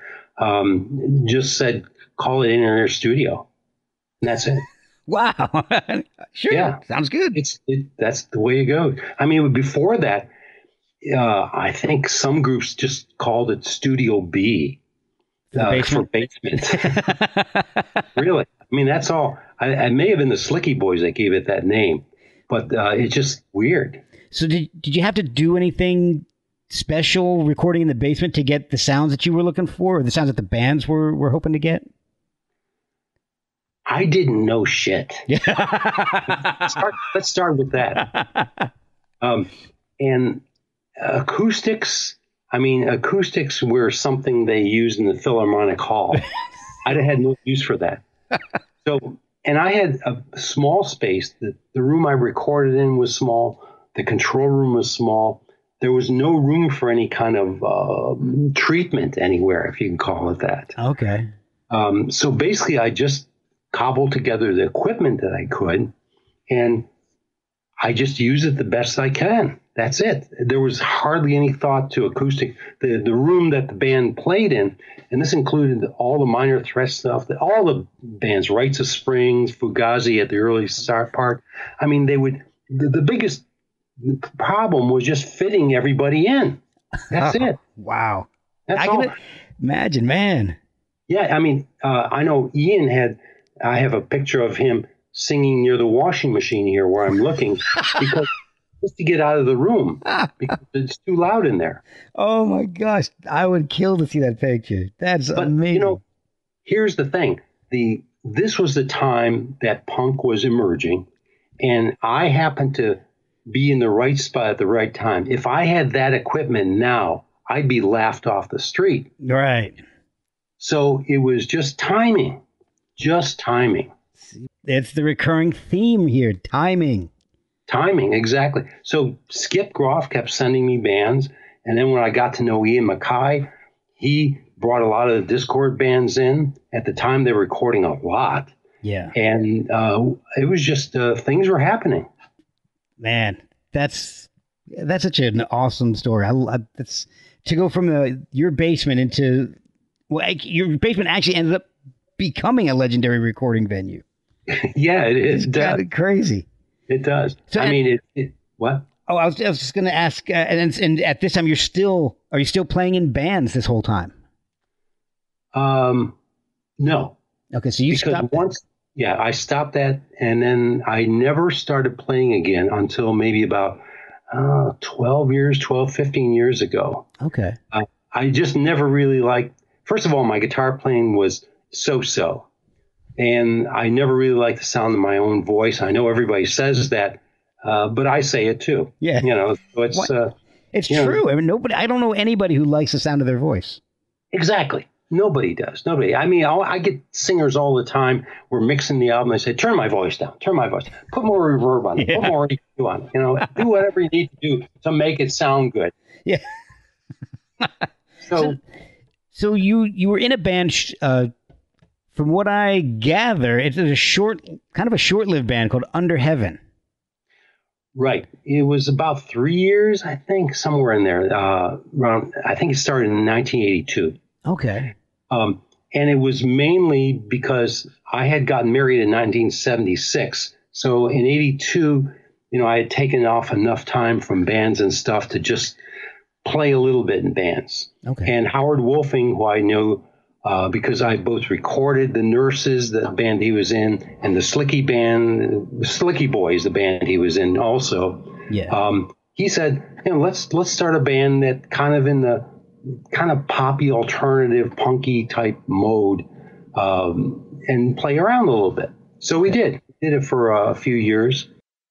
um, just said, call it Inner Ear Studio. And that's it. Wow. Sure. Yeah. Sounds good. It's it, that's the way it goes. I mean, before that, uh, I think some groups just called it Studio B The uh, for basement? basement. Really? I mean, that's all. I, I may have been the Slicky Boys that gave it that name, but uh, it's just weird. So did did you have to do anything special recording in the basement to get the sounds that you were looking for, or the sounds that the bands were, were hoping to get? I didn't know shit. Yeah. Start, let's start with that. Um, and acoustics, I mean, acoustics were something they used in the Philharmonic Hall. I had no use for that. So, and I had a small space. The, the room I recorded in was small. The control room was small. There was no room for any kind of uh, treatment anywhere, if you can call it that. Okay. Um, so basically, I just cobbled together the equipment that I could, and I just use it the best I can. that's it. There was hardly any thought to acoustic. The the room that the band played in, and this included all the Minor Threat stuff, that all the bands, Rites of Springs, Fugazi at the early start part. I mean, they would. The, the biggest problem was just fitting everybody in. That's it. Wow. That's I all. can imagine, man. Yeah, I mean, uh, I know Ian had. I have a picture of him singing near the washing machine here, where I'm looking, because. Just to get out of the room because it's too loud in there. Oh my gosh, I would kill to see that picture. That's but, amazing. You know, here's the thing: the this was the time that punk was emerging, and I happened to be in the right spot at the right time. If I had that equipment now, I'd be laughed off the street. Right. So it was just timing, just timing. It's the recurring theme here: timing. Timing, exactly. So Skip Groff kept sending me bands, and then when I got to know Ian Mackay, he brought a lot of the Discord bands in. At the time, they were recording a lot. Yeah. And uh, it was just, uh, things were happening. Man, that's that's such an awesome story. I, I that's to go from the, your basement into, well, your basement actually ended up becoming a legendary recording venue. Yeah, it is. It's kind of crazy. It does. So, I and, mean, it, it. What? Oh, I was, I was just going to ask. Uh, and and at this time, you're still are you still playing in bands this whole time? Um, no. Okay, so you because stopped. Once, yeah, I stopped that, and then I never started playing again until maybe about uh, twelve years, twelve, fifteen years ago. Okay. Uh, I just never really liked. First of all, my guitar playing was so-so. And I never really liked the sound of my own voice. I know everybody says that, uh, but I say it too. Yeah, you know, so it's uh, it's true. Know, I mean, nobody. I don't know anybody who likes the sound of their voice. Exactly. Nobody does. Nobody. I mean, I'll, I get singers all the time. We're mixing the album. I say, turn my voice down. Turn my voice. Put more reverb on it. Yeah. Put more E Q on it. You know, do whatever you need to do to make it sound good. Yeah. so, so, so you you were in a band. Uh, From what I gather, it's a short, kind of a short-lived band called Underheaven. Right. It was about three years, I think, somewhere in there. Uh, around, I think it started in nineteen eighty-two. Okay. Um, and it was mainly because I had gotten married in nineteen seventy-six. So in eighty-two, you know, I had taken off enough time from bands and stuff to just play a little bit in bands. Okay. And Howard Wolfing, who I knew, Uh, because I both recorded the Nurses, the band he was in, and the Slicky band, the Slicky Boys, the band he was in also. Yeah. Um, he said, you know, let's let's start a band that kind of in the kind of poppy, alternative, punky type mode, um, and play around a little bit. So we did. We did it for uh, a few years,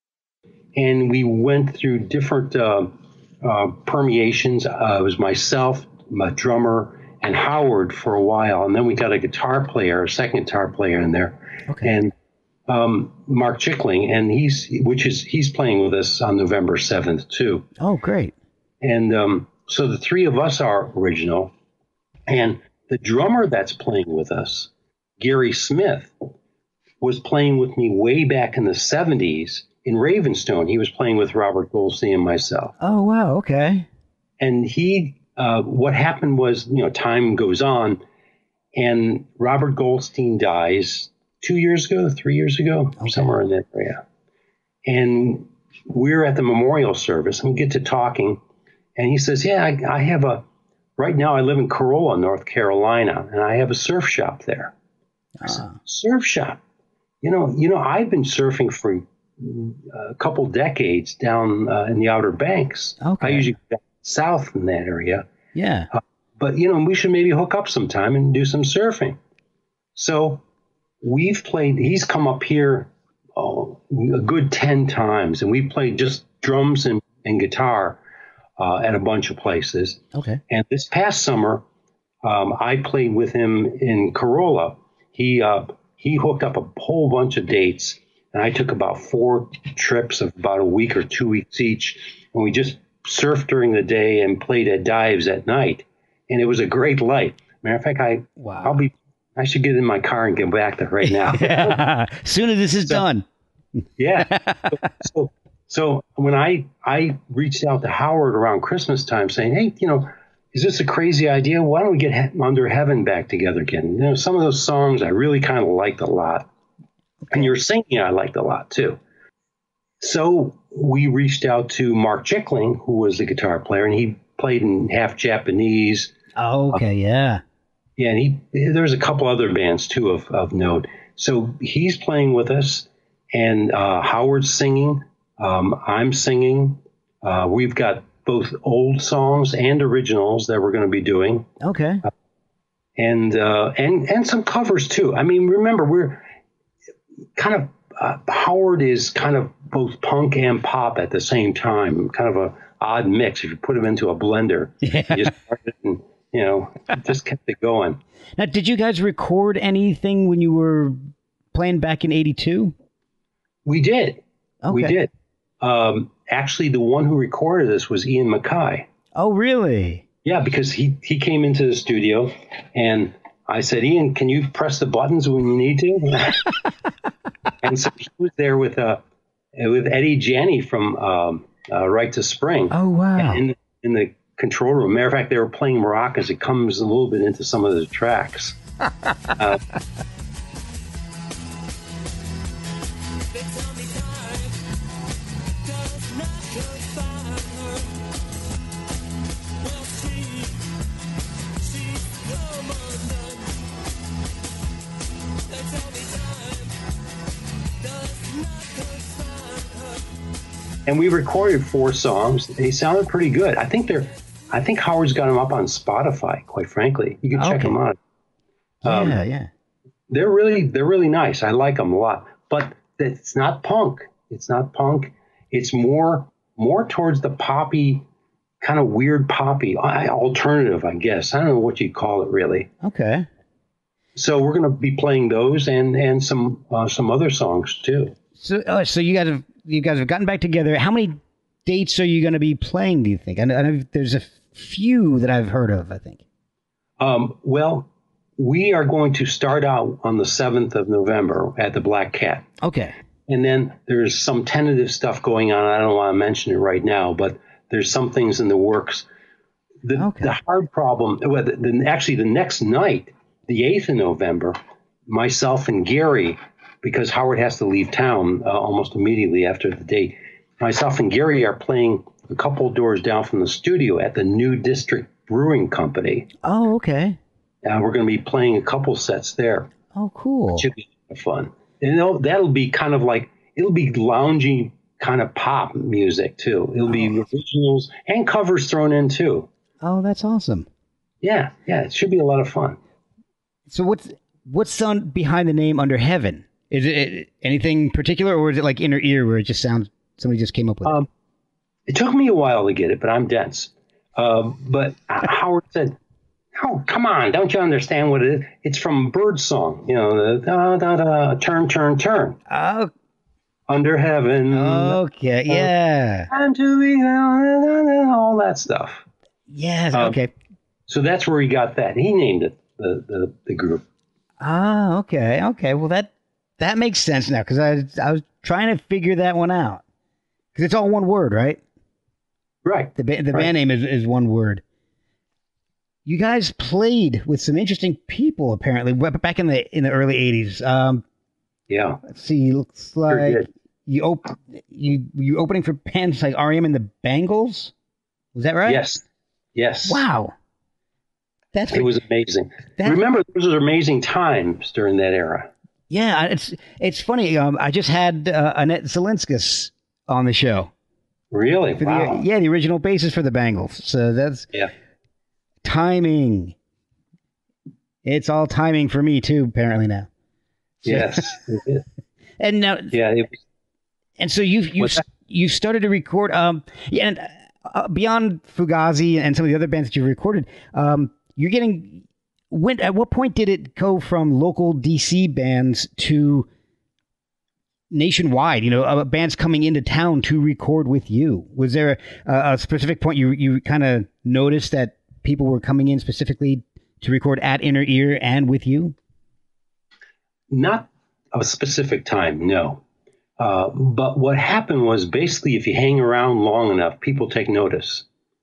and we went through different uh, uh, permeations. Uh, it was myself, my drummer, and Howard for a while, and then we got a guitar player, a second guitar player in there, okay. and um, Mark Chickling, and he's which is he's playing with us on November seventh too. Oh, great! And um, so the three of us are original, and the drummer that's playing with us, Gary Smith, was playing with me way back in the seventies in Ravenstone. He was playing with Robert Goldstein and myself. Oh, wow! Okay, and he. Uh, what happened was, you know, time goes on, and Robert Goldstein dies two years ago, three years ago, okay. somewhere in that area. And we're at the memorial service, and we get to talking, and he says, yeah, I, I have a, right now I live in Corolla, North Carolina, and I have a surf shop there. I said, uh. surf shop? You know, you know, I've been surfing for a couple decades down uh, in the Outer Banks. Okay. I usually go south in that area. Yeah. Uh, but, you know, we should maybe hook up sometime and do some surfing. So we've played, he's come up here oh, a good ten times, and we played just drums and, and guitar uh, at a bunch of places. Okay. And this past summer, um, I played with him in Corolla. He, uh, he hooked up a whole bunch of dates, and I took about four trips of about a week or two weeks each, and we just surfed during the day and played at dives at night, and it was a great light. Matter of fact, I wow. I'll be I should get in my car and get back there right now. Yeah. Soon as this is so, done. Yeah. So, so So when I, I reached out to Howard around Christmas time saying, hey, you know, is this a crazy idea? Why don't we get he- Underheaven back together again? You know, some of those songs I really kind of liked a lot. And your singing I liked a lot too. So we reached out to Mark Jickling, who was the guitar player, and he played in half Japanese. Oh, okay, uh, yeah. Yeah, and he there's a couple other bands too of, of note. So he's playing with us, and uh, Howard's singing. Um, I'm singing. Uh, we've got both old songs and originals that we're going to be doing. Okay. Uh, and uh, and and some covers too. I mean, remember we're kind of uh, Howard is kind of both punk and pop at the same time. Kind of a odd mix if you put him into a blender. Yeah. You just started and, you know, just kept it going. Now, did you guys record anything when you were playing back in eighty-two? We did. Okay. We did. Um, actually, the one who recorded this was Ian MacKay. Oh, really? Yeah, because he, he came into the studio, and I said, Ian, can you press the buttons when you need to? And so he was there with uh, with Eddie Janney from um, uh, Right to Spring. Oh, wow. In, in the control room. Matter of fact, they were playing maracas. It comes a little bit into some of the tracks. uh, And we recorded four songs. They sounded pretty good. I think they're, I think Howard's got them up on Spotify. Quite frankly, you can check okay. them out. Um, yeah, yeah. They're really, they're really nice. I like them a lot. But it's not punk. It's not punk. It's more, more towards the poppy, kind of weird poppy alternative, I guess. I don't know what you'd call it really. Okay. So we're going to be playing those and and some uh, some other songs too. So, uh, so you guys have you guys have gotten back together. How many dates are you going to be playing? Do you think? I know, I know there's a few that I've heard of. I think. Um, well, we are going to start out on the seventh of November at the Black Cat. Okay. And then there's some tentative stuff going on. I don't want to mention it right now, but there's some things in the works. The okay. the hard problem. Well, the, the, actually, the next night, the eighth of November, myself and Gary, because Howard has to leave town uh, almost immediately after the date, myself and Gary are playing a couple doors down from the studio at the New District Brewing Company. Oh, okay. And we're going to be playing a couple sets there. Oh, cool. Which should be fun. And it'll, that'll be kind of like, it'll be loungy kind of pop music, too. It'll oh. be originals and covers thrown in, too. Oh, that's awesome. Yeah, yeah, it should be a lot of fun. So what's what's on behind the name Underheaven? Is it, it anything particular, or is it like Inner Ear, where it just sounds somebody just came up with it? Um, it took me a while to get it, but I'm dense. Um, but Howard said, "Oh, come on! Don't you understand what it is? It's from Bird Song, you know, the da da da, turn, turn, turn. Oh, Underheaven. Okay, yeah. Uh, and to be all that stuff. Yes. Um, okay. So that's where he got that. He named it the the, the group. Ah, okay, okay. Well, that that makes sense now, because I I was trying to figure that one out, because it's all one word, right? Right. The ba- the right. band name is, is one word. You guys played with some interesting people, apparently, back in the in the early eighties. Um, yeah. Let's see. Looks like you op- you you opening for bands like R E M and the Bangles. Was that right? Yes. Yes. Wow. That's it was amazing. That, Remember, those were amazing times during that era. Yeah, it's it's funny. Um, I just had uh, Annette Zelinskas on the show. Really? Wow. The, yeah, the original bassist for the Bangles. So that's yeah. Timing. It's all timing for me too, apparently now. So, yes. and now, yeah. It was, and so you you you started to record. Um, yeah, and uh, beyond Fugazi and some of the other bands that you recorded, um, you're getting. When at what point did it go from local D C bands to nationwide? You know, uh, bands coming into town to record with you. Was there a, a specific point you you kind of noticed that people were coming in specifically to record at Inner Ear and with you? Not a specific time, no. Uh, but what happened was basically if you hang around long enough, people take notice,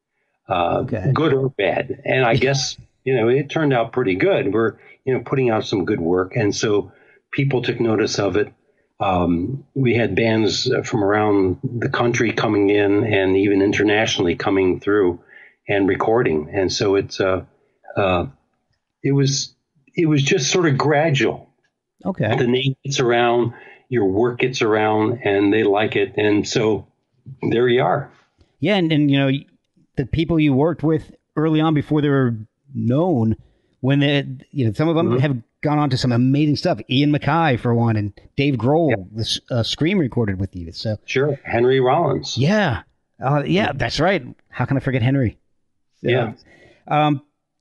uh, Okay. good or bad. And I guess, you know, it turned out pretty good. We're, you know, putting out some good work. And so people took notice of it. Um, we had bands from around the country coming in and even internationally coming through and recording. And so it's, uh, uh, it was, it was just sort of gradual. Okay. The name gets around, your work gets around, and they like it. And so there you are. Yeah. And, and, you know, the people you worked with early on before they were known, when they, you know, some of them mm-hmm. have gone on to some amazing stuff. Ian MacKaye, for one, and Dave Grohl, yeah. the uh, Scream recorded with you. So sure. Henry Rollins. Yeah. Uh, yeah, that's right. How can I forget Henry? So, yeah. Um,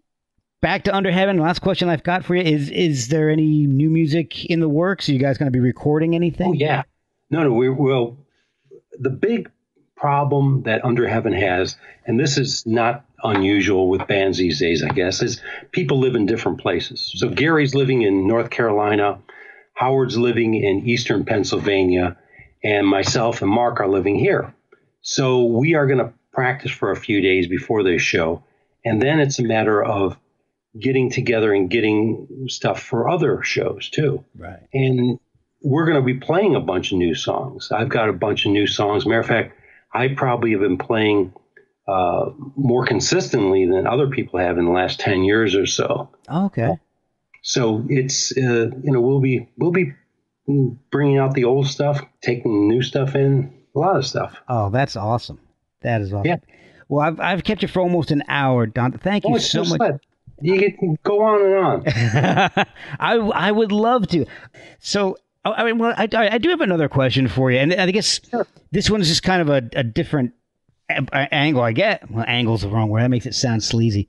back to Underheaven. Last question I've got for you is, is there any new music in the works? Are you guys going to be recording anything? Oh, yeah. No, no. We will. The big problem that Underheaven has, and this is not unusual with bands these days, I guess, is people live in different places. So Gary's living in North Carolina, Howard's living in Eastern Pennsylvania, and myself and Mark are living here. So we are going to practice for a few days before the show, and then it's a matter of getting together and getting stuff for other shows too. Right. And we're going to be playing a bunch of new songs. I've got a bunch of new songs. Matter of fact, I probably have been playing uh, more consistently than other people have in the last ten years or so. Oh, okay. So it's, uh, you know, we'll be, we'll be bringing out the old stuff, taking new stuff in, a lot of stuff. Oh, that's awesome. That is awesome. Yeah. Well, I've, I've kept you for almost an hour, Don. Thank you oh, so much. Fun. You can go on and on. I, I would love to. So, I mean, well, I, I do have another question for you, and I guess sure. This one's just kind of a, a different a- angle. I get well, angle's the wrong word. That makes it sound sleazy.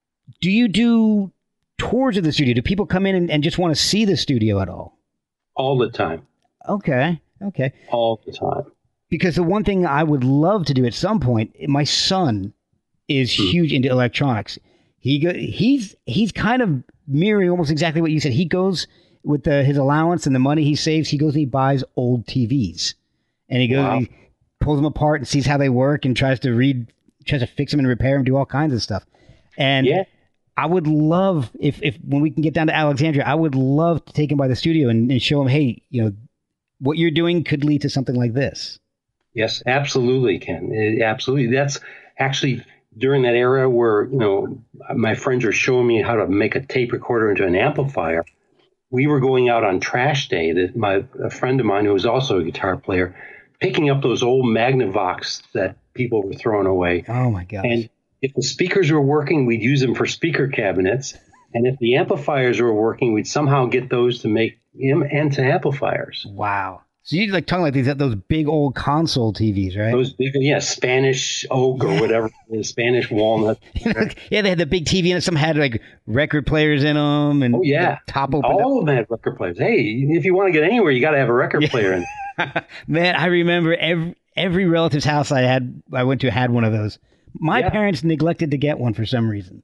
Do you do tours of the studio? Do people come in and, and just want to see the studio at all? All the time. Okay. Okay. All the time. Because the one thing I would love to do at some point, my son is hmm. huge into electronics. He go, he's he's kind of mirroring almost exactly what you said. He goes with the, his allowance and the money he saves. He goes and he buys old T Vs, and he goes wow. and he pulls them apart and sees how they work and tries to read, tries to fix them and repair them, do all kinds of stuff. And yeah. I would love if if when we can get down to Alexandria, I would love to take him by the studio and, and show him, hey, you know, what you're doing could lead to something like this. Yes, absolutely, Ken. It, absolutely. That's actually during that era where, you know, my friends are showing me how to make a tape recorder into an amplifier. We were going out on trash day, that my a friend of mine who was also a guitar player, picking up those old Magnavox that people were throwing away. Oh, my gosh. And if the speakers were working, we'd use them for speaker cabinets. And if the amplifiers were working, we'd somehow get those to make them into amplifiers. Wow. So you're like talking like these those big old console T Vs, right? Those big, yeah, Spanish oak or whatever, Spanish walnut. Yeah, they had the big T V and some had like record players in them. And oh yeah, top open. All of them had record players. Hey, if you want to get anywhere, you got to have a record yeah. player in. Man, I remember every every relative's house I had, I went to had one of those. My yeah. parents neglected to get one for some reason,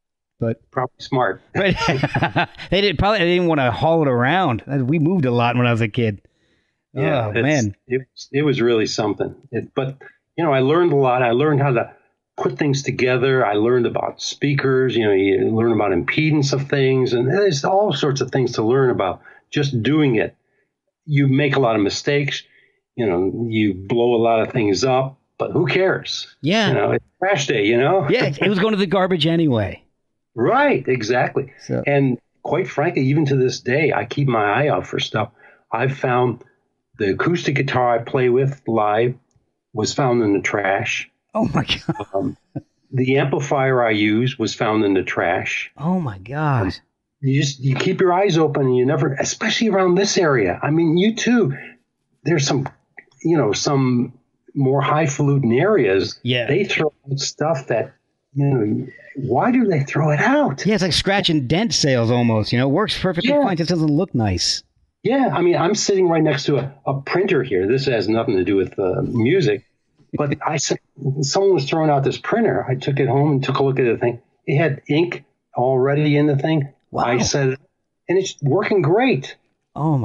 but probably smart. But they did probably they didn't want to haul it around. We moved a lot when I was a kid. Yeah, oh, man. It, it was really something. It, but, you know, I learned a lot. I learned how to put things together. I learned about speakers. You know, you learn about impedance of things. And there's all sorts of things to learn about just doing it. You make a lot of mistakes. You know, you blow a lot of things up. But who cares? Yeah. You know, it's trash day, you know? Yeah, it was going to the garbage anyway. Right, exactly. So. And quite frankly, even to this day, I keep my eye out for stuff. I've found the acoustic guitar I play with live was found in the trash. Oh, my God. Um, the amplifier I use was found in the trash. Oh, my God. Um, you just you keep your eyes open and you never, especially around this area. I mean, you too, there's some, you know, some more highfalutin areas. Yeah. They throw out stuff that, you know, why do they throw it out? Yeah, it's like scratch and dent sales almost, you know, works perfectly yeah. fine, just doesn't look nice. Yeah, I mean, I'm sitting right next to a, a printer here. This has nothing to do with uh, music, but I said someone was throwing out this printer. I took it home and took a look at the thing. It had ink already in the thing. Wow. I said, and it's working great. Oh my! It's,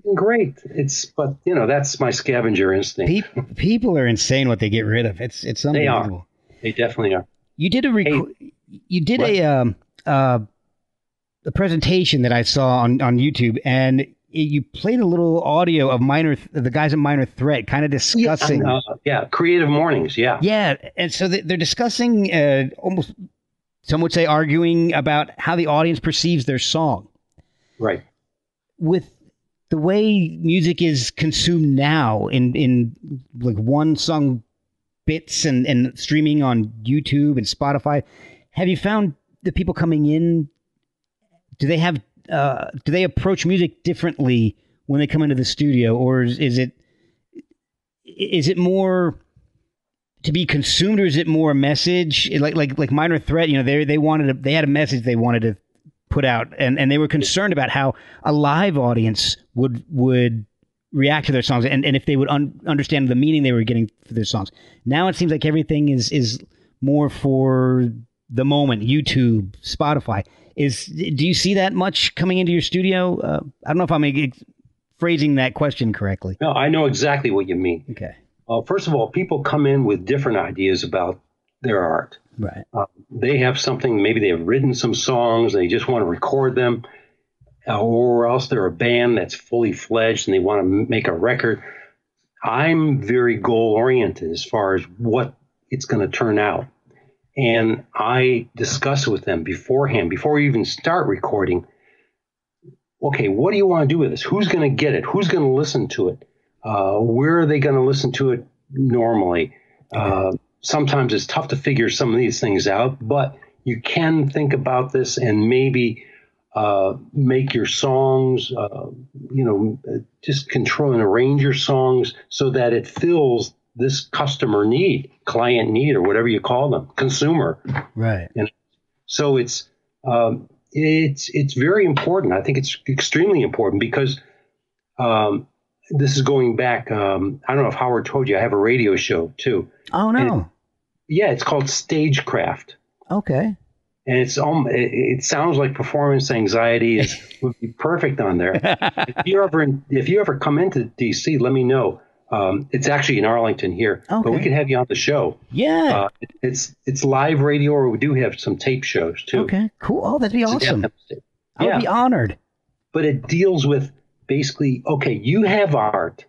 great. It's, but you know, that's my scavenger instinct. Pe- people are insane what they get rid of. It's it's They unbelievable. are. They definitely are. You did a rec- Hey, you did what? a um uh a presentation that I saw on on YouTube, and it, you played a little audio of minor th- the guys at Minor Threat kind of discussing. Yeah, uh, yeah, Creative Mornings. Yeah. Yeah, and so they- they're discussing uh, almost some would say arguing about how the audience perceives their song. Right. With the way music is consumed now in, in like one song bits and, and streaming on YouTube and Spotify, have you found the people coming in, do they have, uh, do they approach music differently when they come into the studio, or is, is it, is it more to be consumed, or is it more a message? Like, like, like Minor Threat, you know, they, they wanted, a, they had a message they wanted to put out, and, and they were concerned about how a live audience would would react to their songs, and, and if they would un- understand the meaning they were getting for their songs. Now it seems like everything is is more for the moment. YouTube, Spotify. Is do you see that much coming into your studio? Uh, I don't know if I'm ex- phrasing that question correctly. No, I know exactly what you mean. Okay. Uh, first of all, people come in with different ideas about their art. Right. Uh, they have something, maybe they have written some songs, they just want to record them, uh, or else they're a band that's fully fledged and they want to m- make a record. I'm very goal oriented as far as what it's going to turn out. And I discuss with them beforehand, before we even start recording, okay, what do you want to do with this? Who's going to get it? Who's going to listen to it? Uh, where are they going to listen to it normally? Uh, sometimes it's tough to figure some of these things out, but you can think about this and maybe uh, make your songs, uh, you know, just control and arrange your songs so that it fills this customer need, client need, or whatever you call them, consumer. Right. And so it's um, it's it's very important. I think it's extremely important because um, this is going back. Um, I don't know if Howard told you, I have a radio show too. Oh no. And, yeah, it's called Stagecraft. Okay. And it's um, it, it sounds like performance anxiety is would be perfect on there. If you ever if you ever come into D C, let me know. Um, it's actually in Arlington here, Okay. but we can have you on the show. Yeah. Uh, it, it's it's live radio, or we do have some tape shows too. Okay. Cool. Oh, that'd be So, awesome. yeah, I would be honored. but it deals with basically, okay, you have art,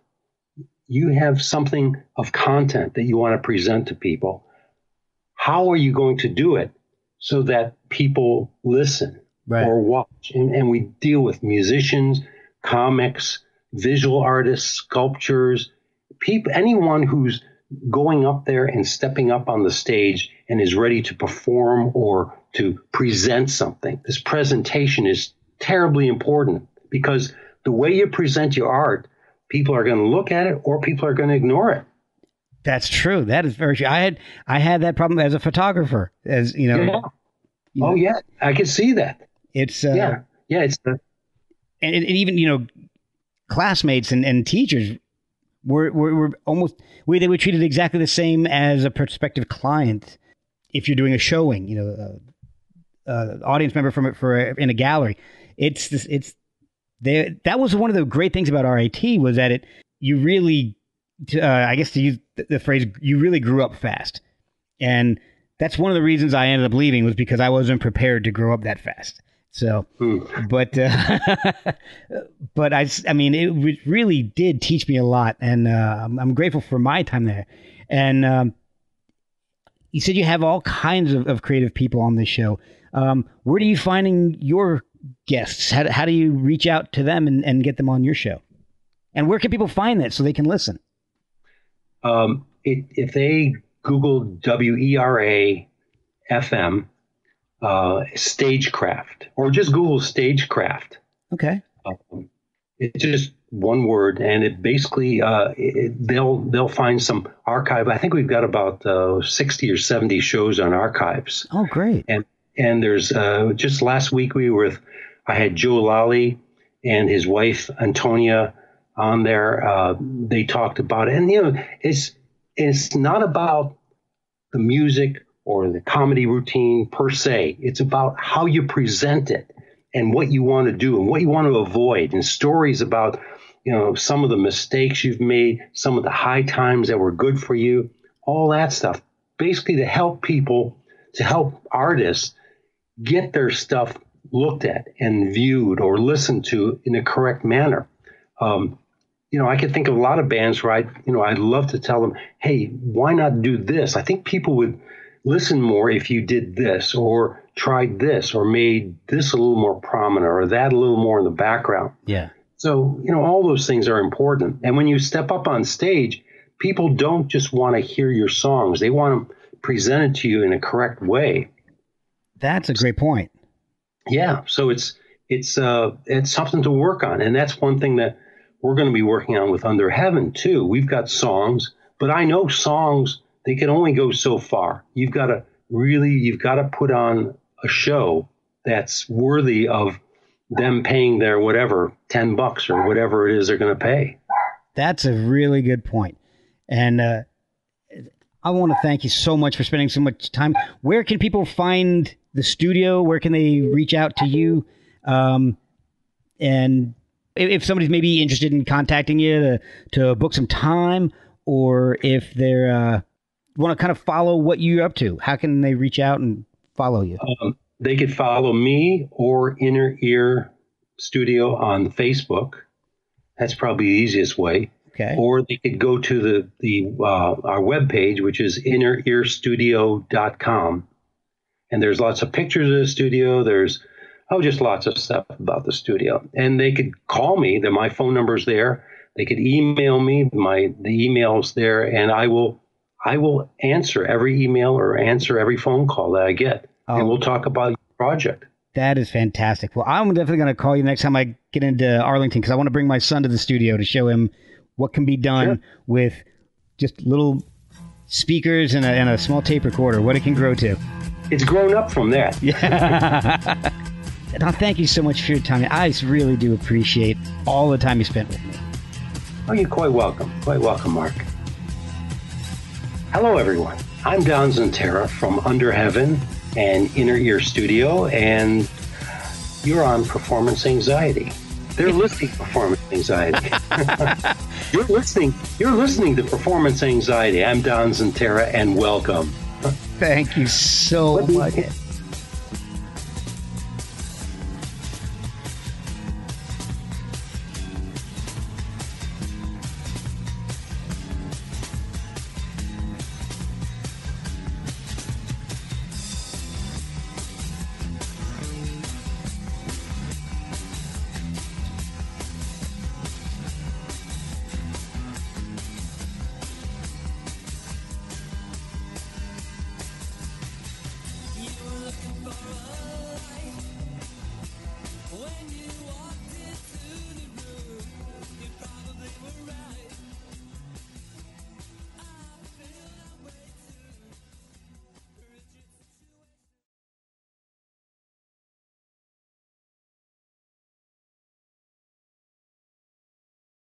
you have something of content that you want to present to people. How are you going to do it so that people listen Right. or watch? And, and we deal with musicians, comics, visual artists, sculptors, people, anyone who's going up there and stepping up on the stage and is ready to perform or to present something. This presentation is terribly important because the way you present your art, people are going to look at it or people are going to ignore it. That's true. That is very true. I had I had that problem as a photographer. As you know. Yeah. you Oh know, yeah, I can see that. It's uh, Yeah, yeah. It's the and, and even you know, classmates and, and teachers were, were were almost we they were treated exactly the same as a prospective client. If you're doing a showing, you know, uh, uh, audience member from for a, in a gallery, it's this it's there. That was one of the great things about R I T was that it you really. Uh, I guess to use the phrase, you really grew up fast. And that's one of the reasons I ended up leaving was because I wasn't prepared to grow up that fast. So, hmm. but, uh, but I, I mean, it re- really did teach me a lot. And uh, I'm, I'm grateful for my time there. And um, you said you have all kinds of, of creative people on this show. Um, where are you finding your guests? How, how do you reach out to them and, and get them on your show? And where can people find that so they can listen? Um, it, if they Google W E R A F M, uh, Stagecraft, or just Google Stagecraft. Okay. Um, it's just one word, and it basically uh, it, they'll they'll find some archive. I think we've got about uh, sixty or seventy shows on archives. Oh, great. And and there's uh, just last week we were with I had Joe Lally and his wife Antonia on there. Uh, they talked about it, and you know, it's it's not about the music or the comedy routine per se. It's about how you present it and what you want to do and what you want to avoid, and stories about you know, some of the mistakes you've made, some of the high times that were good for you, all that stuff. Basically to help people, to help artists get their stuff looked at and viewed or listened to in a correct manner. Um, you know, I could think of a lot of bands where I, you know, I'd love to tell them, hey, why not do this? I think people would listen more if you did this or tried this or made this a little more prominent or that a little more in the background. Yeah. So, you know, all those things are important. And when you step up on stage, people don't just want to hear your songs. They want them presented to you in a correct way. That's a great point. Yeah. So it's, it's, uh, it's something to work on. And that's one thing that we're going to be working on with Underheaven too. We've got songs, but I know songs, they can only go so far. You've got to really, you've got to put on a show that's worthy of them paying their whatever, ten bucks or whatever it is they're going to pay. That's a really good point. And uh, I want to thank you so much for spending so much time. Where can people find the studio? Where can they reach out to you? Um, and if somebody's maybe interested in contacting you to, to book some time, or if they're uh, want to kind of follow what you're up to, how can they reach out and follow you? Um, they could follow me or Inner Ear Studio on Facebook. That's probably the easiest way. Okay. Or they could go to the the uh, our webpage, which is inner ear studio dot com, and there's lots of pictures of the studio. There's oh, just lots of stuff about the studio. And they could call me. That my phone number's there. They could email me. My the email's there, and I will I will answer every email or answer every phone call that I get, oh. and we'll talk about your project. That is fantastic. Well, I'm definitely going to call you next time I get into Arlington, because I want to bring my son to the studio to show him what can be done sure. with just little speakers and a, and a small tape recorder, what it can grow to. It's grown up from that. Yeah. Now, thank you so much for your time. I really do appreciate all the time you spent with me. Oh, you're quite welcome. Quite welcome, Mark. Hello, everyone. I'm Don Zientara from Underheaven and Inner Ear Studio, and you're on Performance Anxiety. They're listening to Performance Anxiety. You're listening. You're listening to Performance Anxiety. I'm Don Zientara, and welcome. Thank you so let me, much.